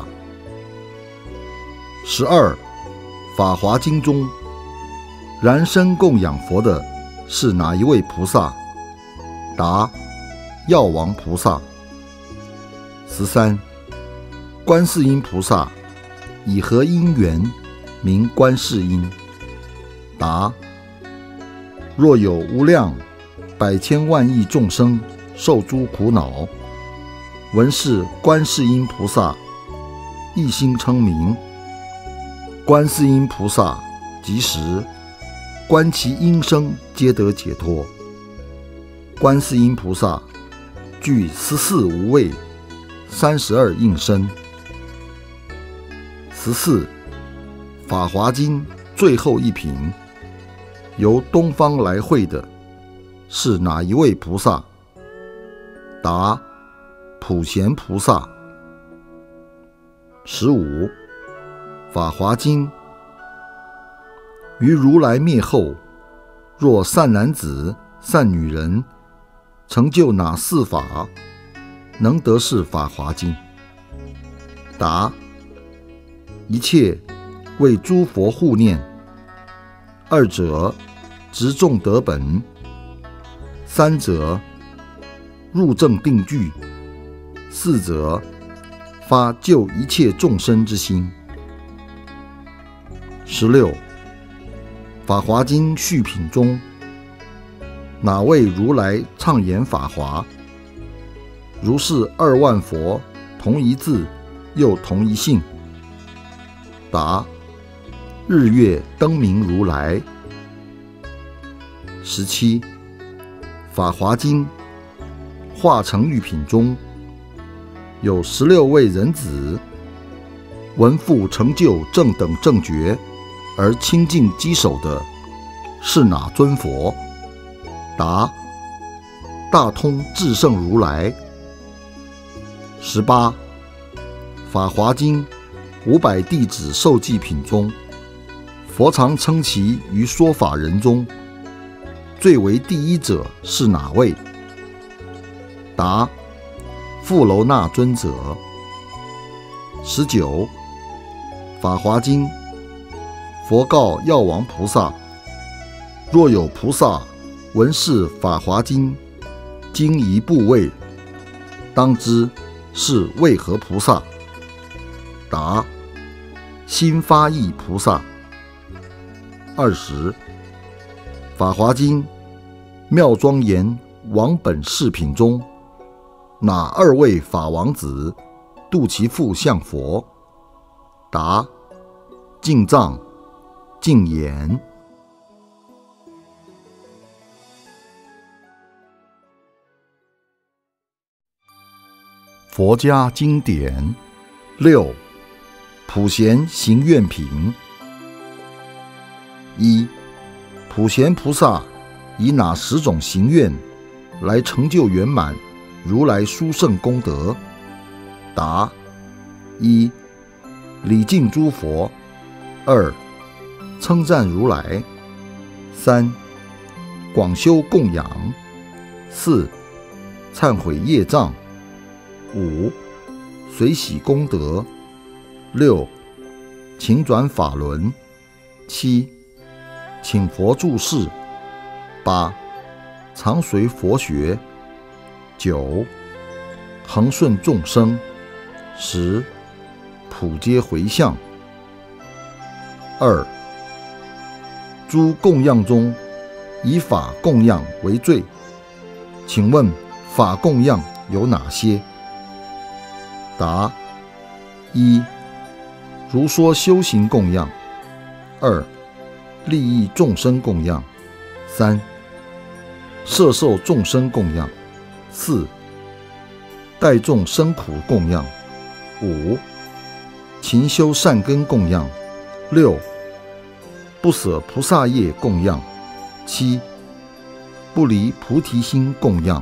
十二、法华经中燃身供养佛的是哪一位菩萨？答：药王菩萨。十三、观世音菩萨以何因缘名观世音？答：若有无量百千万亿众生受诸苦恼，闻是观世音菩萨，一心称名，观世音菩萨即时观其音声，皆得解脱。观世音菩萨具十四无畏，三十二应身。十四、法华经最后一品，由东方来会的是哪一位菩萨？答：普贤菩萨。十五、法华经于如来灭后，若善男子、善女人成就哪四法，能得是法华经？答：一切为诸佛护念。二者直众得本。三者入正定具。四者发救一切众生之心。十六、法华经续品中，哪位如来唱言法华？如是二万佛，同一字，又同一姓。答：日月灯明如来。十七、法华经化成玉品中，有十六位人子，闻复成就正等正觉而清净稽首的是哪尊佛？答：大通至圣如来。十八、法华经五百弟子受记品中，佛常称其于说法人中最为第一者是哪位？答：富楼那尊者。十九、法华经佛告药王菩萨：若有菩萨闻是法华经经一部位，当知是为何菩萨？答：心发意菩萨。二十，法华经妙庄严王本释品中，哪二位法王子度其父向佛？答：净藏、净言。佛家经典六，普贤行愿品。一，普贤菩萨以哪十种行愿来成就圆满如来殊胜功德？答：一、礼敬诸佛；二、称赞如来；三、广修供养；四、忏悔业障；五、随喜功德；六、请转法轮；七、请佛住世；八、常随佛学；九、恒顺众生；十、普皆回向。二、诸供养中，以法供养为最。请问法供养有哪些？答：一、如说修行供养；二、利益众生供养；三、摄受众生供养；四、代众生苦供养；五、勤修善根供养；六、不舍菩萨业供养；七、不离菩提心供养。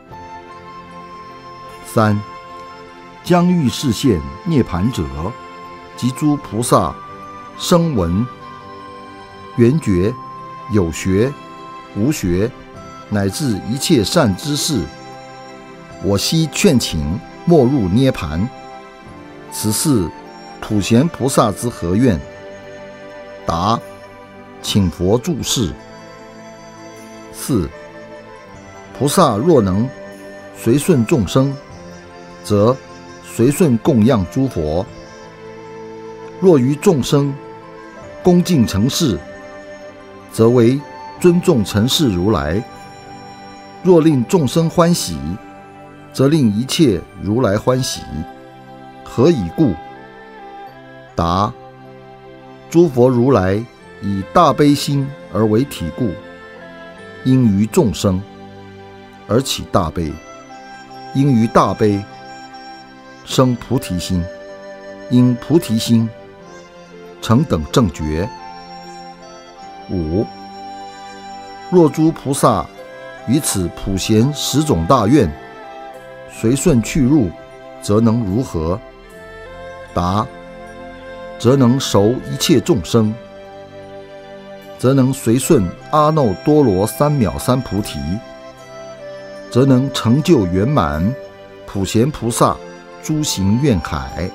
三、将欲示现涅盘者，及诸菩萨声闻、缘觉、有学、无学，乃至一切善知识，我悉劝请没入涅盘。此是普贤菩萨之何愿？答：请佛住世。四、菩萨若能随顺众生，则随顺供养诸佛；若于众生恭敬承事，则为尊重承事如来；若令众生欢喜，则令一切如来欢喜。何以故？答：诸佛如来以大悲心而为体故，因于众生而起大悲，因于大悲生菩提心，因菩提心成等正觉。五、若诸菩萨于此普贤十种大愿，随顺去入，则能如何？答：则能熟一切众生，则能随顺阿耨多罗三藐三菩提，则能成就圆满普贤菩萨诸行愿海。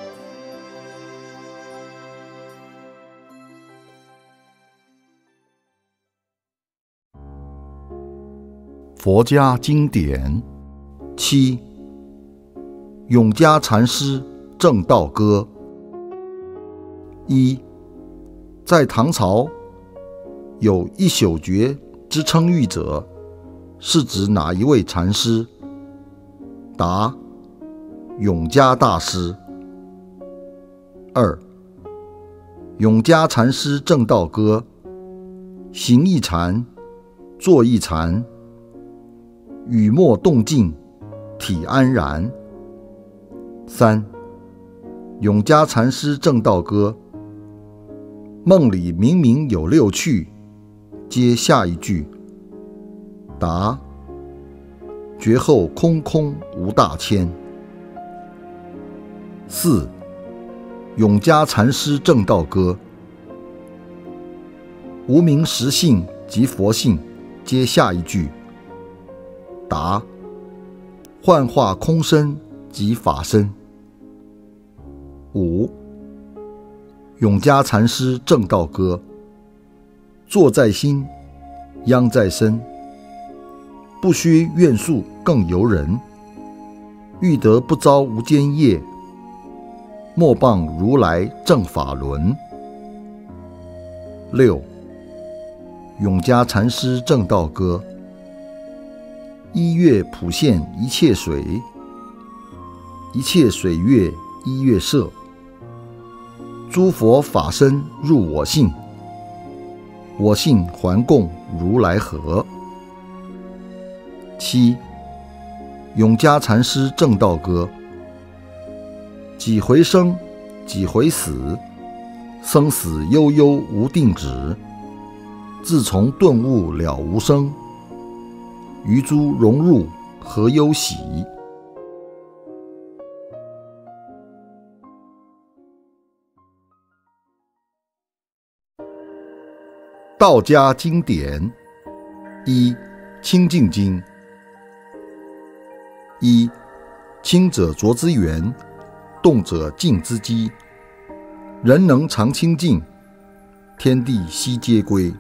佛家经典七，永嘉禅师正道歌。一、在唐朝有一宿觉之称誉者，是指哪一位禅师？答：永嘉大师。二、永嘉禅师正道歌，行一禅，坐一禅，语默动静，体安然。三、永嘉禅师正道歌，梦里明明有六趣，接下一句。答：觉后空空无大千。四、永嘉禅师正道歌，无名实性即佛性，接下一句。答：幻化空身即法身。五、永嘉禅师正道歌，坐在心，殃在身， 不须愿速更由人。欲得不遭无间业，莫谤如来正法轮。六，永嘉禅师正道歌。一月普现一切水，一切水月一月摄。诸佛法身入我性，我性还供如来河。七，永嘉禅师正道歌。几回生，几回死，生死悠悠无定止。自从顿悟了无生，于诸融入何忧喜。道家经典一，清净经。一，清者浊之源，动者静之机。人能常清净，天地悉皆归。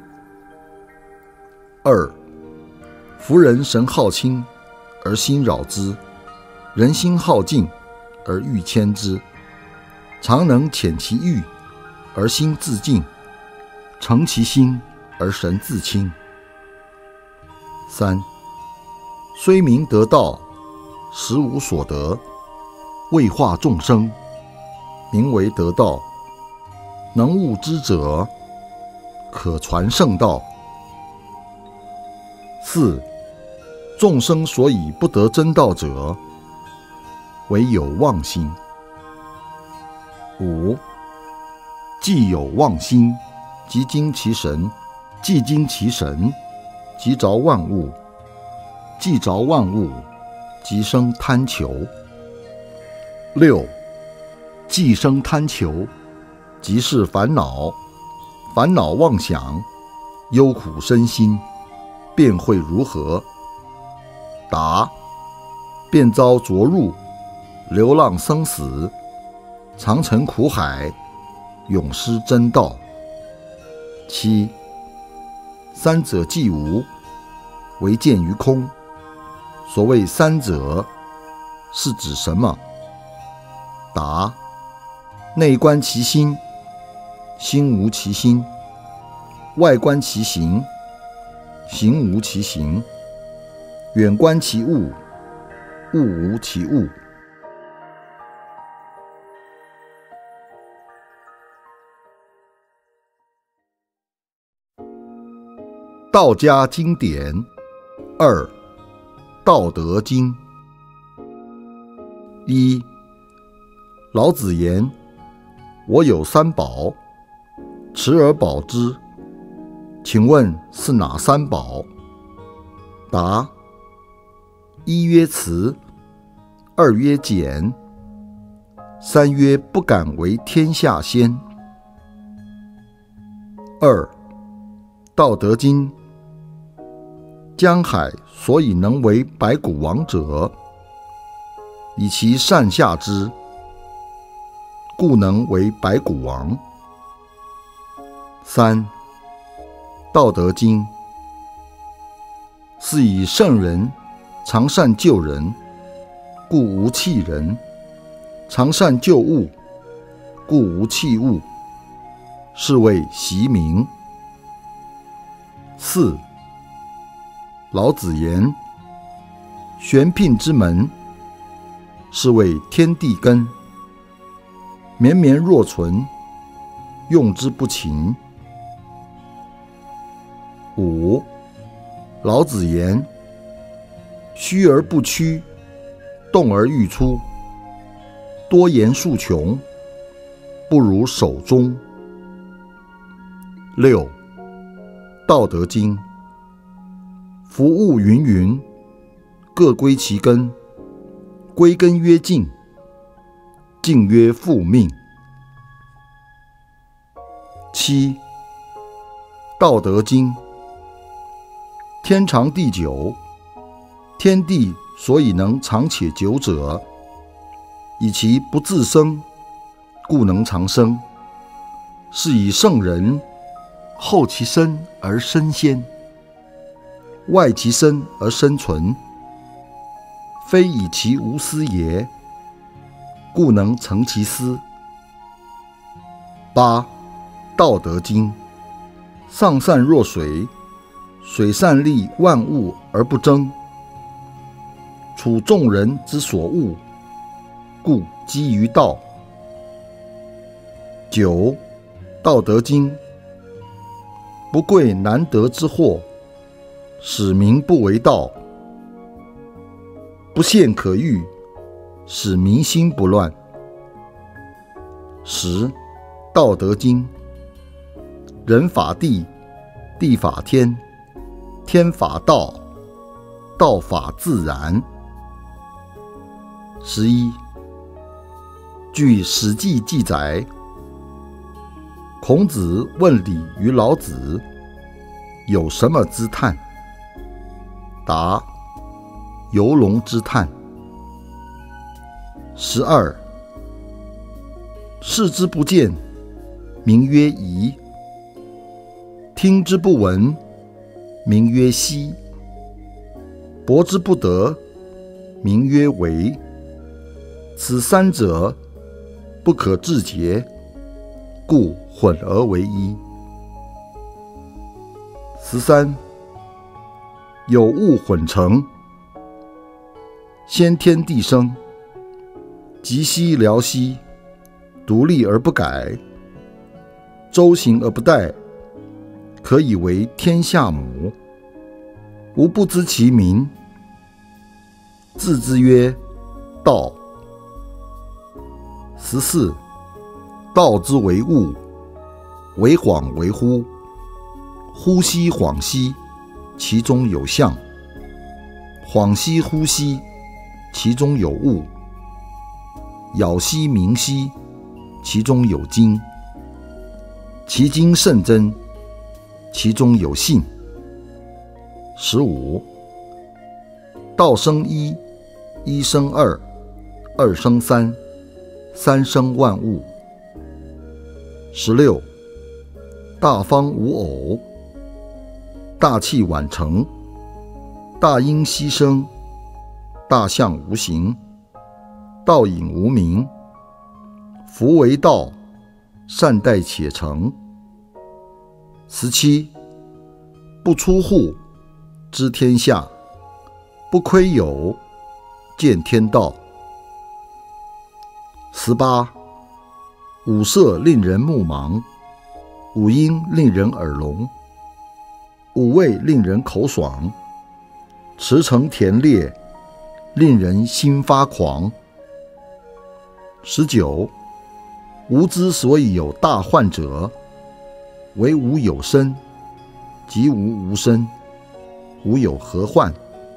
二，夫人神好清，而心扰之；人心好静，而欲牵之。常能遣其欲，而心自静；诚其心，而神自清。三，虽明得道，实无所得，为化众生，名为得道。能悟之者，可传圣道。四，众生所以不得真道者，唯有妄心。五，既有妄心，即精其神；既精其神，即着万物；既着万物，即生贪求。六，既生贪求，即是烦恼。烦恼妄想，忧苦身心，便会如何？答：便遭着入，流浪生死，常沉苦海，永失真道。七，三者既无，唯见于空。所谓三者，是指什么？答：内观其心，心无其心；外观其行，行无其行；远观其物，物无其物。道家经典二，道德经。一，老子言：我有三宝，持而保之。请问是哪三宝？答：一曰慈，二曰俭，三曰不敢为天下先。二，道德经。江海所以能为百谷王者，以其善下之，故能为百谷王。三，道德经。是以圣人常善救人，故无弃人；常善救物，故无弃物，是谓习名。四，老子言：玄牝之门，是谓天地根。绵绵若存，用之不勤。五，老子言：虚而不屈，动而欲出。多言数穷，不如守中。六，道德经。夫物芸芸，各归其根。归根曰静，静曰复命。七，道德经。天长地久，天地所以能长且久者，以其不自生，故能长生。是以圣人后其身而身先。 外其身而生存，非以其无私也，故能成其私。八、道德经。上善若水，水善利万物而不争，处众人之所恶，故几于道。九、道德经。不贵难得之货，使民不为盗；不陷可欲，使民心不乱。十、道德经。人法地，地法天，天法道，道法自然。十一、据《史记》记载，孔子问礼于老子，有什么之叹？答：游龙之叹。十二、视之不见，名曰夷；听之不闻，名曰希；博之不得，名曰微。此三者，不可致诘，故混而为一。十三、有物混成，先天地生，极兮辽兮，独立而不改，周行而不殆，可以为天下母。吾不知其名，字之曰道。十四、道之为物，为恍为惚，惚兮恍兮，其中有象；恍兮惚兮，其中有物；杳兮明兮，其中有精；其精甚真，其中有信。十五、道生一，一生二，二生三，三生万物。十六、大方无偶，大器晚成，大音希声，大象无形，道隐无名。夫为道，善待且成。十七、不出户，知天下；不窥牖，见天道。十八、五色令人目盲，五音令人耳聋，五味令人口爽，驰骋田猎，令人心发狂。十九、吾之所以有大患者，为吾有身，及吾无身，吾有何患？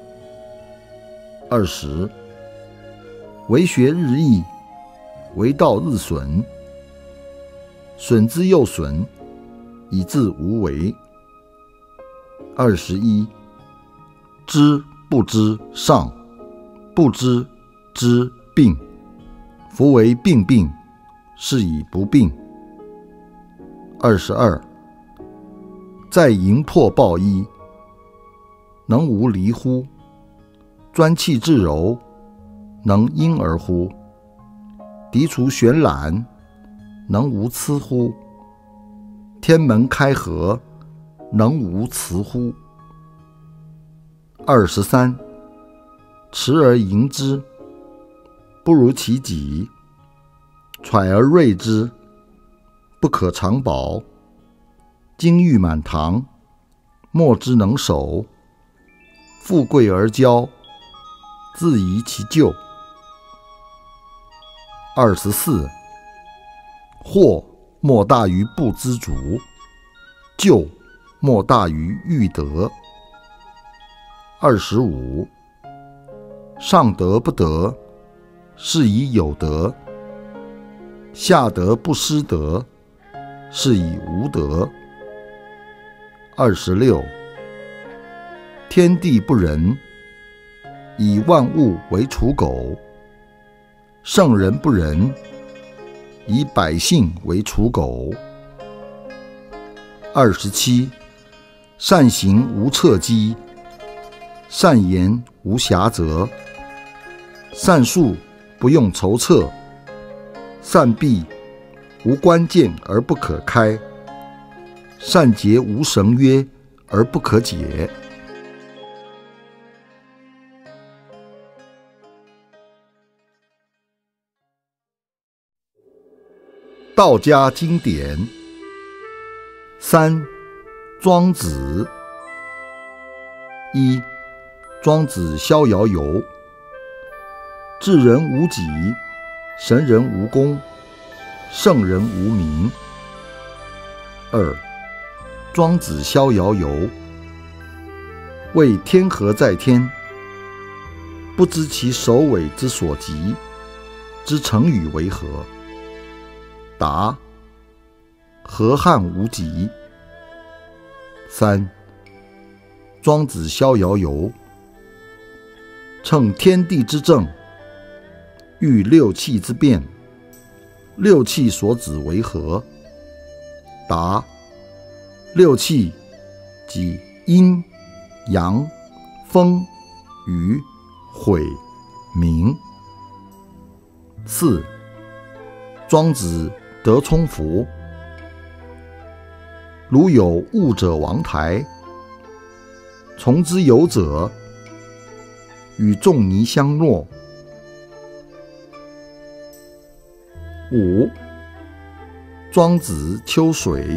二十、为学日益，为道日损，损之又损，以至无为。二十一、知不知上，不知知病。夫为病病，是以不病。二十二、在营破抱衣，能无离乎？专气致柔，能婴儿乎？涤除玄览，能无疵乎？天门开合，能无雌乎？二十三、持而盈之，不如其己；揣而锐之，不可长保。金玉满堂，莫之能守；富贵而骄，自遗其咎。二十四、祸莫大于不知足，咎莫大于欲得。二十五、上德不德，是以有德；下德不失德，是以无德。二十六、天地不仁，以万物为刍狗；圣人不仁，以百姓为刍狗。二十七、善行无侧击， 善言无瑕谪，善述不用筹策，善闭无关键而不可开，善结无绳约而不可解。道家经典三，庄子。一，庄子逍遥游。智人无己，神人无功，圣人无名。二，庄子逍遥游。谓天何在天，不知其首尾之所及，之成语为何？答：河汉无极。三，庄子逍遥游。乘天地之正，遇六气之变，六气所指为何？答：六气即阴、阳、风、雨、晦、明。四，庄子得充服。如有物者王台，从之有者，与仲尼相若。五，庄子秋水。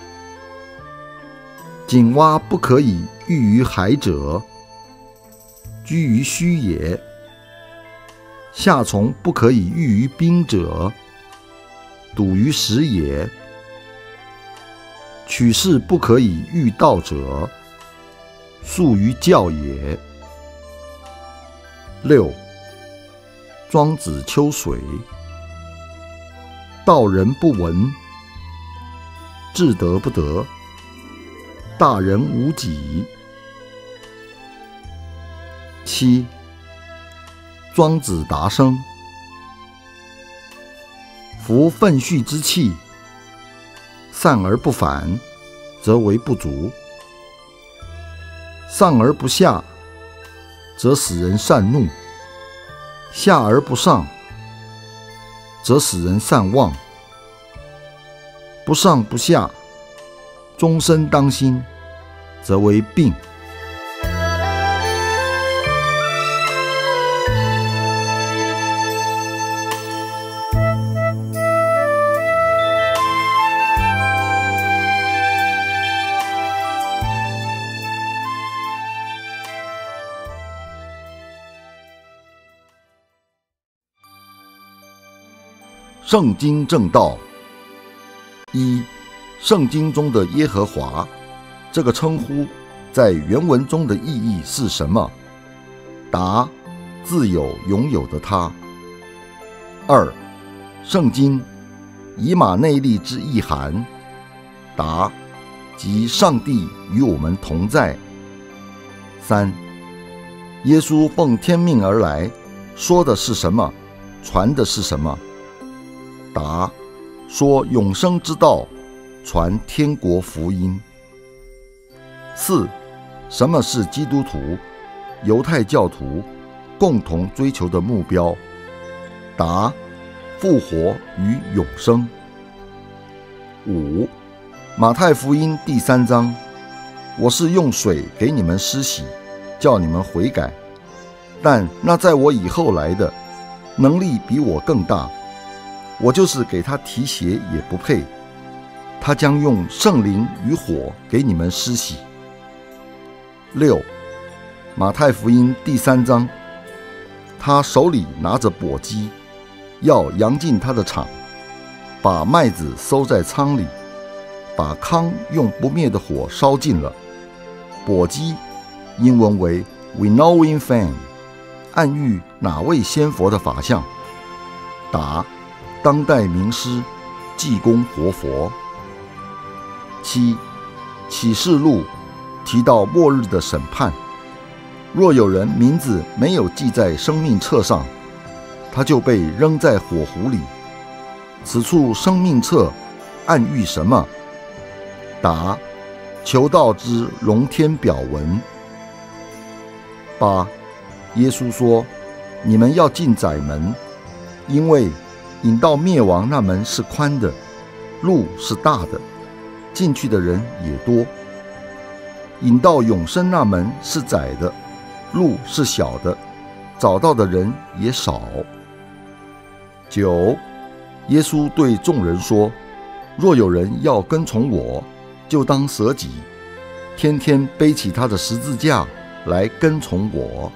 井蛙不可以喻于海者，居于虚也；夏虫不可以喻于冰者，笃于实也；取士不可以喻道者，素于教也。六，庄子秋水。道人不闻，智德不得，大人无己。七，庄子达生。夫愤恤之气，散而不反，则为不足；上而不下，则使人善怒；下而不上，则使人善忘。不上不下，终身当心，则为病。圣经正道。一，圣经中的耶和华这个称呼在原文中的意义是什么？答：自有永有的他。二，圣经以马内利之意涵。答：即上帝与我们同在。三，耶稣奉天命而来，说的是什么？传的是什么？答：说永生之道，传天国福音。四，什么是基督徒、犹太教徒共同追求的目标？答：复活与永生。五，马太福音第三章，我是用水给你们施洗，叫你们悔改，但那在我以后来的，能力比我更大，我就是给他提鞋也不配。他将用圣灵与火给你们施洗。六，马太福音第三章，他手里拿着簸箕，要扬进他的场，把麦子收在仓里，把糠用不灭的火烧尽了。簸箕英文为 winnowing fan， 暗喻哪位先佛的法相？答：当代名师济公活佛。七，启示录提到末日的审判，若有人名字没有记在生命册上，他就被扔在火湖里。此处生命册暗喻什么？答：求道之龙天表文。 八，耶稣说：“你们要进窄门，因为引到灭亡那门是宽的，路是大的，进去的人也多；引到永生那门是窄的，路是小的，找到的人也少。”九，耶稣对众人说：“若有人要跟从我，就当舍己，天天背起他的十字架来跟从我。”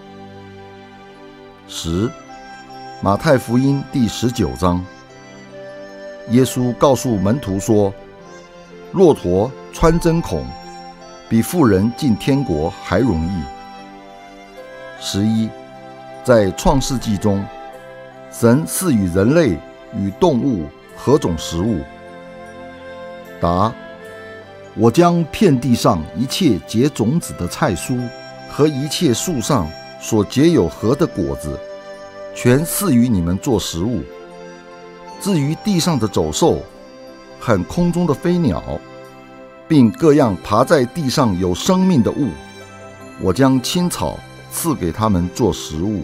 十，马太福音第十九章，耶稣告诉门徒说：“骆驼穿针孔，比妇人进天国还容易。”十一，在创世纪中，神赐予人类与动物何种食物？答：我将遍地上一切结种子的菜蔬和一切树上所结有核的果子，全赐予你们做食物。至于地上的走兽和空中的飞鸟，并各样爬在地上有生命的物，我将青草赐给他们做食物。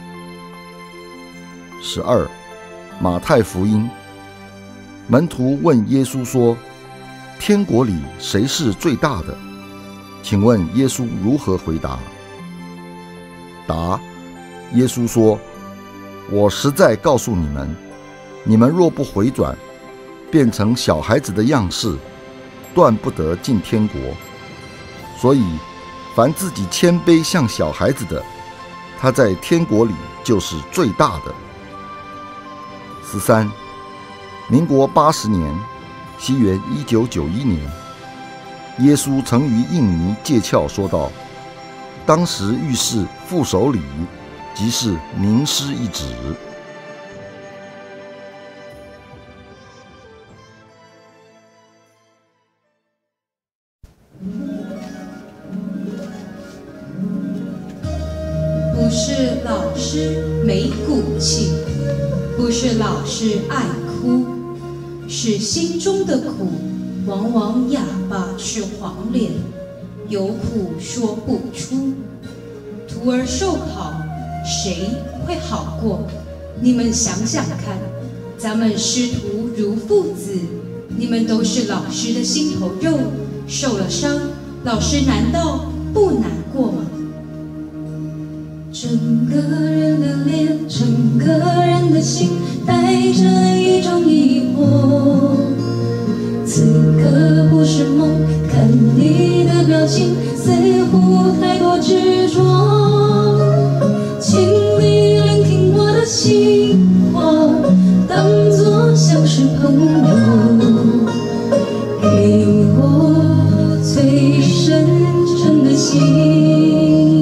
十二，马太福音，门徒问耶稣说：“天国里谁是最大的？”请问耶稣如何回答？答：耶稣说：“我实在告诉你们，你们若不回转，变成小孩子的样式，断不得进天国。所以，凡自己谦卑像小孩子的，他在天国里就是最大的。”十三，民国八十年，西元一九九一年，耶稣曾于印尼借窍说道：“当时遇事副手礼，即是名师一指。” 不是老师没骨气，不是老师爱哭，是心中的苦，往往哑巴吃黄连，有苦说不出。徒儿受考，谁会好过？你们想想看，咱们师徒如父子，你们都是老师的心头肉，受了伤，老师难道不难过吗？整个人的脸，整个人的心，带着一种疑惑。此刻不是梦，看你的表情，似乎太过执着。请你聆听我的心话，当作像是朋友，给我最深沉的心。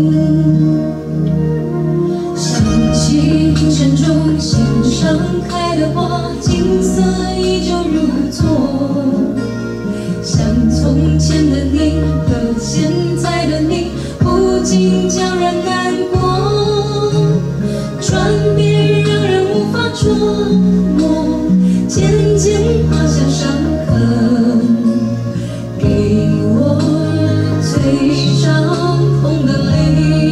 清晨中心上开的花，景色依旧如昨。像从前的你和现在的你，不禁叫人难过。转变让人无法捉摸，渐渐画下伤痕，给我最伤痛的泪。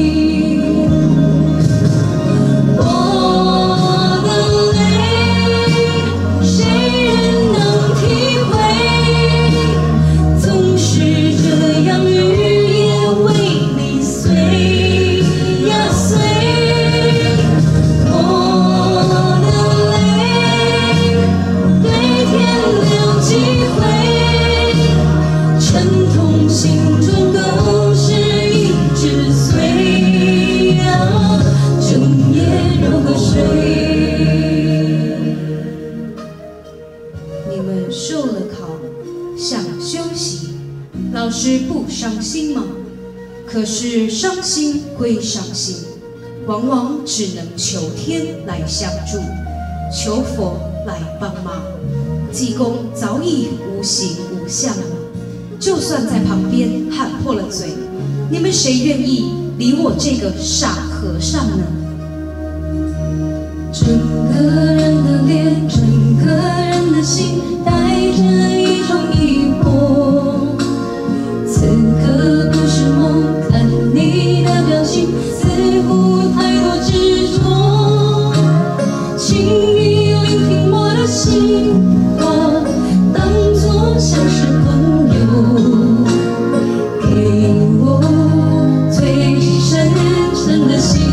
老师不伤心吗？可是伤心归伤心，往往只能求天来相助，求佛来帮忙。济公早已无形无相了，就算在旁边喊破了嘴，你们谁愿意理我这个傻和尚呢？整个人的脸，整个人的心，带着一种疑惑。此刻不是梦，看你的表情， 心话，当作像是朋友，给我最深沉的心。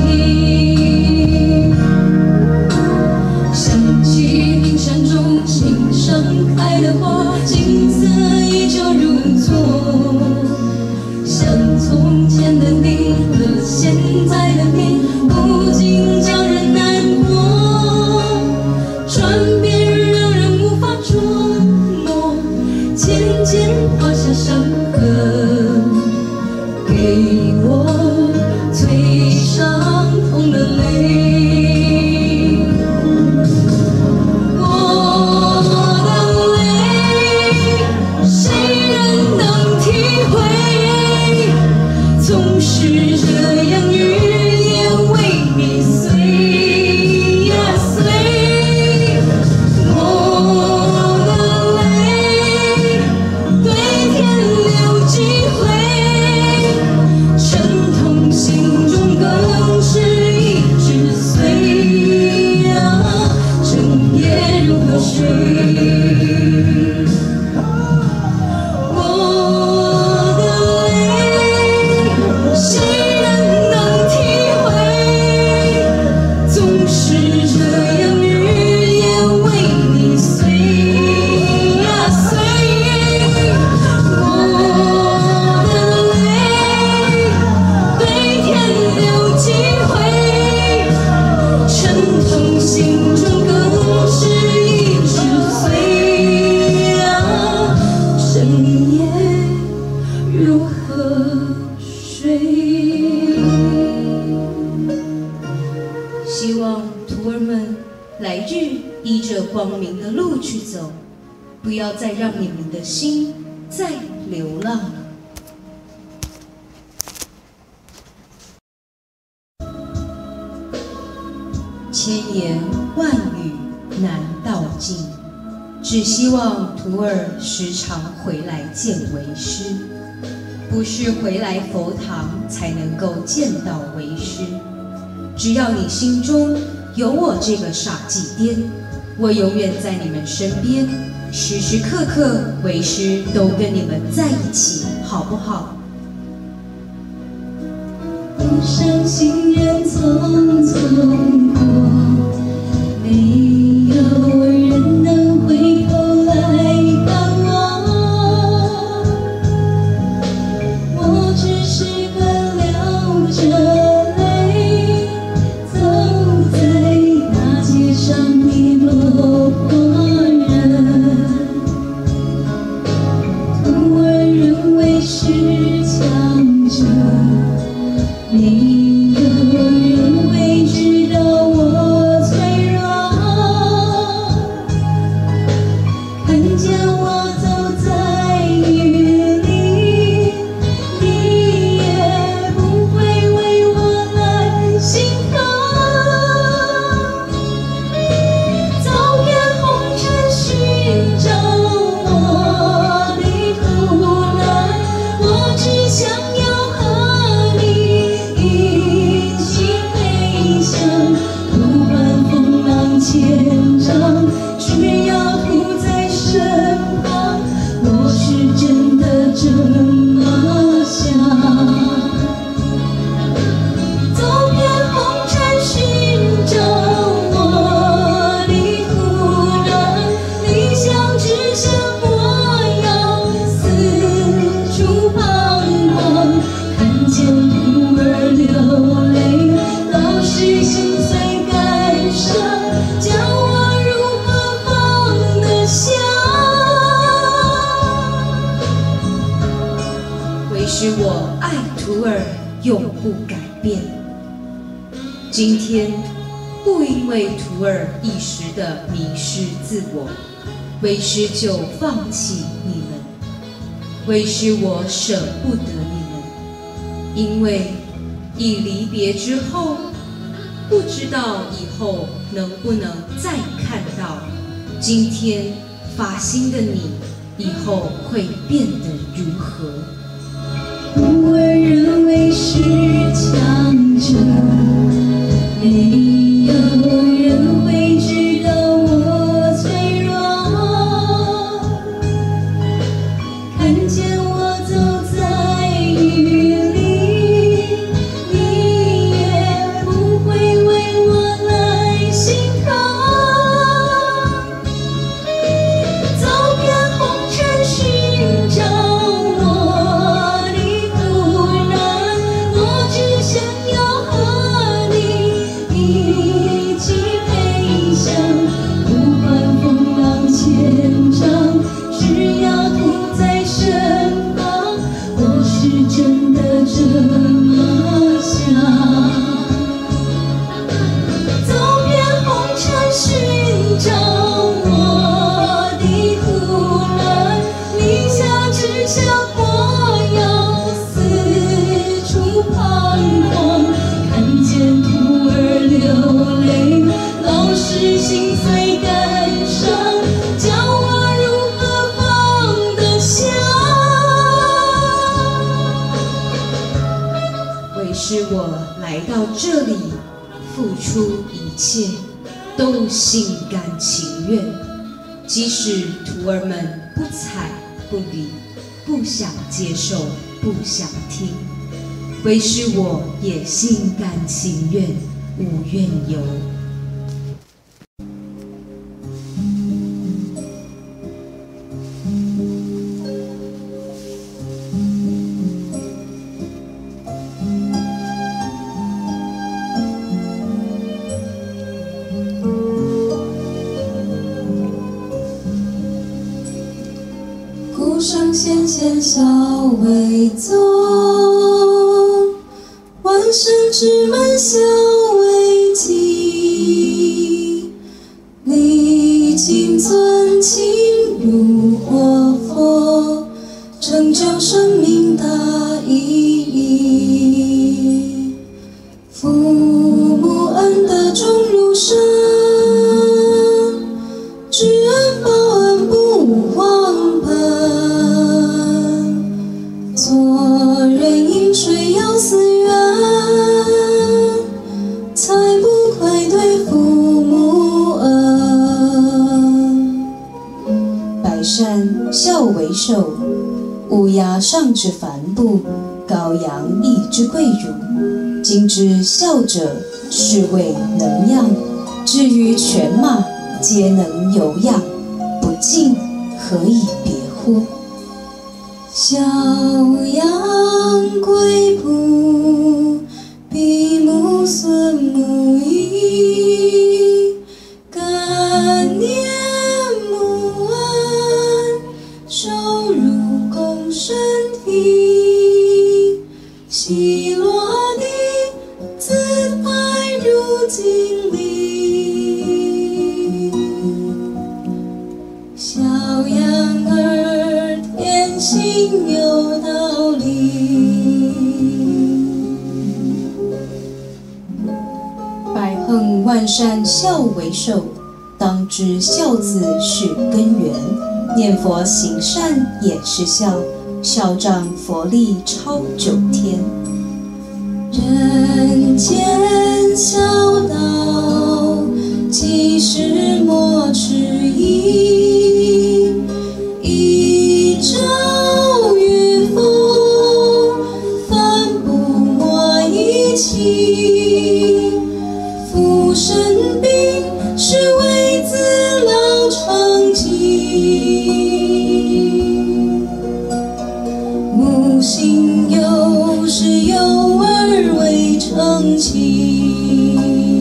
想起冰山中心上开的花，景色依旧如昨。像从前的你和现在的你，不禁叫人难过。转变让人无法捉摸，渐渐画下伤痕，给我最伤痛的泪。总是这样，日夜为你碎呀碎，我的泪对天流几回，沉痛心中更是一直碎呀，整夜如河水。希望徒儿们来日依着光明的路去走，不要再让你们的心再流浪了。千言万语难道尽，只希望徒儿时常回来见为师。不是回来佛堂才能够见到为师，只要你心中有我这个傻祭奠，我永远在你们身边，时时刻刻为师都跟你们在一起，好不好？路上行人匆匆过，没有人能回头来看我，我只是可流着泪，走在大街上的落魄人。徒儿仍为师强者，没有人会知道我脆弱。看见我走在雨里，你也不会为我来心疼。走遍红尘寻找我的途难，我只想要和你一起飞翔，不管风浪千丈，只要徒在身旁，我是真的这么想。走遍红尘寻找我的途难，理想只剩我要四处彷徨。看见徒儿流泪，老师心碎感伤，叫我如何放得下？为师我爱徒儿，永不改变。今天不因为徒儿一时的迷失自我，为师就放弃你们。为师我舍不得你们，因为一离别之后，不知道以后能不能再看到今天发心的你，以后会变得如何？徒儿仍为师强者，没有人会知道我脆弱。 付出一切，都心甘情愿。即使徒儿们不睬不理，不想接受，不想听，为师我也心甘情愿，无怨尤。 上纤纤小微宗，万圣之门小微迹，历经尊亲入活佛，成就生命大意义。父母恩德种入生，知恩报恩不忘本。做人饮水要思源，才不愧对父母恩。 百善孝为首，乌鸦上之帆布，羔羊立之跪乳。今之孝者，是谓能养；至于犬马，皆能有养，不敬，何以别乎？ 孝养贵仆，比母孙母仪，感念母恩，受入共身体，喜落地自派入经里，孝养儿天心有道理。 百横万善孝为首，当知孝字是根源，念佛行善也是孝，孝仗佛力超九天。 人间孝道，几时莫迟疑，一朝月风，帆布莫一起。父生病，是为子老长疾。母心有时有儿未成器，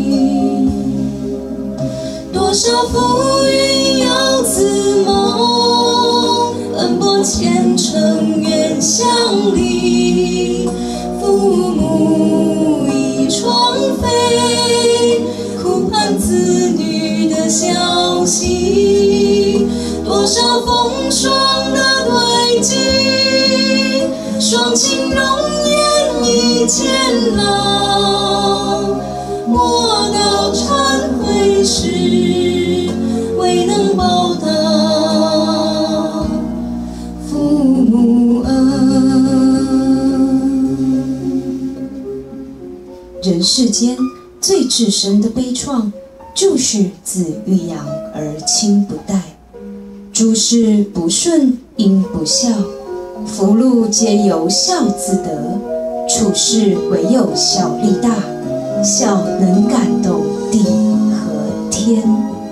多少浮云游子梦，奔波前程远相离。父母已窗飞，苦盼子女的消息。多少风霜的堆积，双亲容颜已渐老，莫道忏悔时，未能报答父母恩。 人世间最至深的悲怆，就是子欲养而亲不待，诸事不顺因不孝，福禄皆由孝自得，处事唯有孝力大，孝能感动地和天。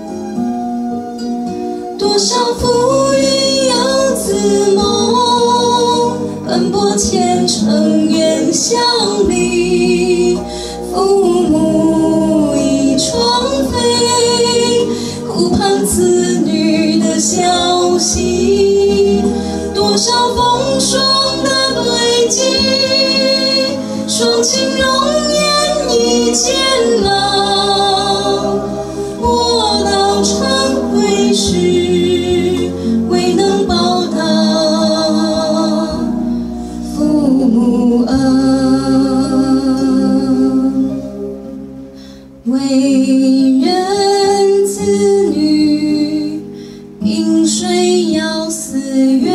多少浮云游子梦，奔波前程远相离。父母已窗飞，苦盼子女的消息。多少风霜的堆积，双亲容颜已渐老，莫道忏悔时，未能报答父母恩。为人子女，饮水要思源，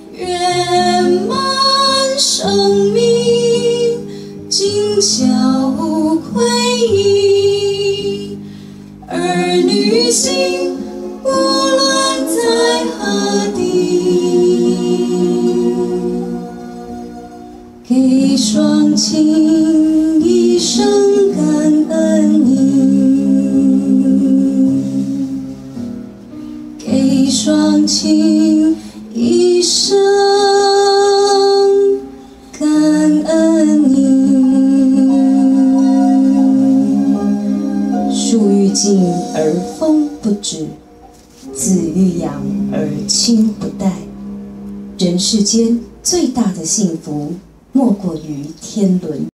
圆满生命尽孝无愧意。儿女心，无论在何地，给双亲一生感恩你，给双亲一生感恩你。树欲静而风不止，子欲养而亲不待。人世间最大的幸福，莫过于天伦。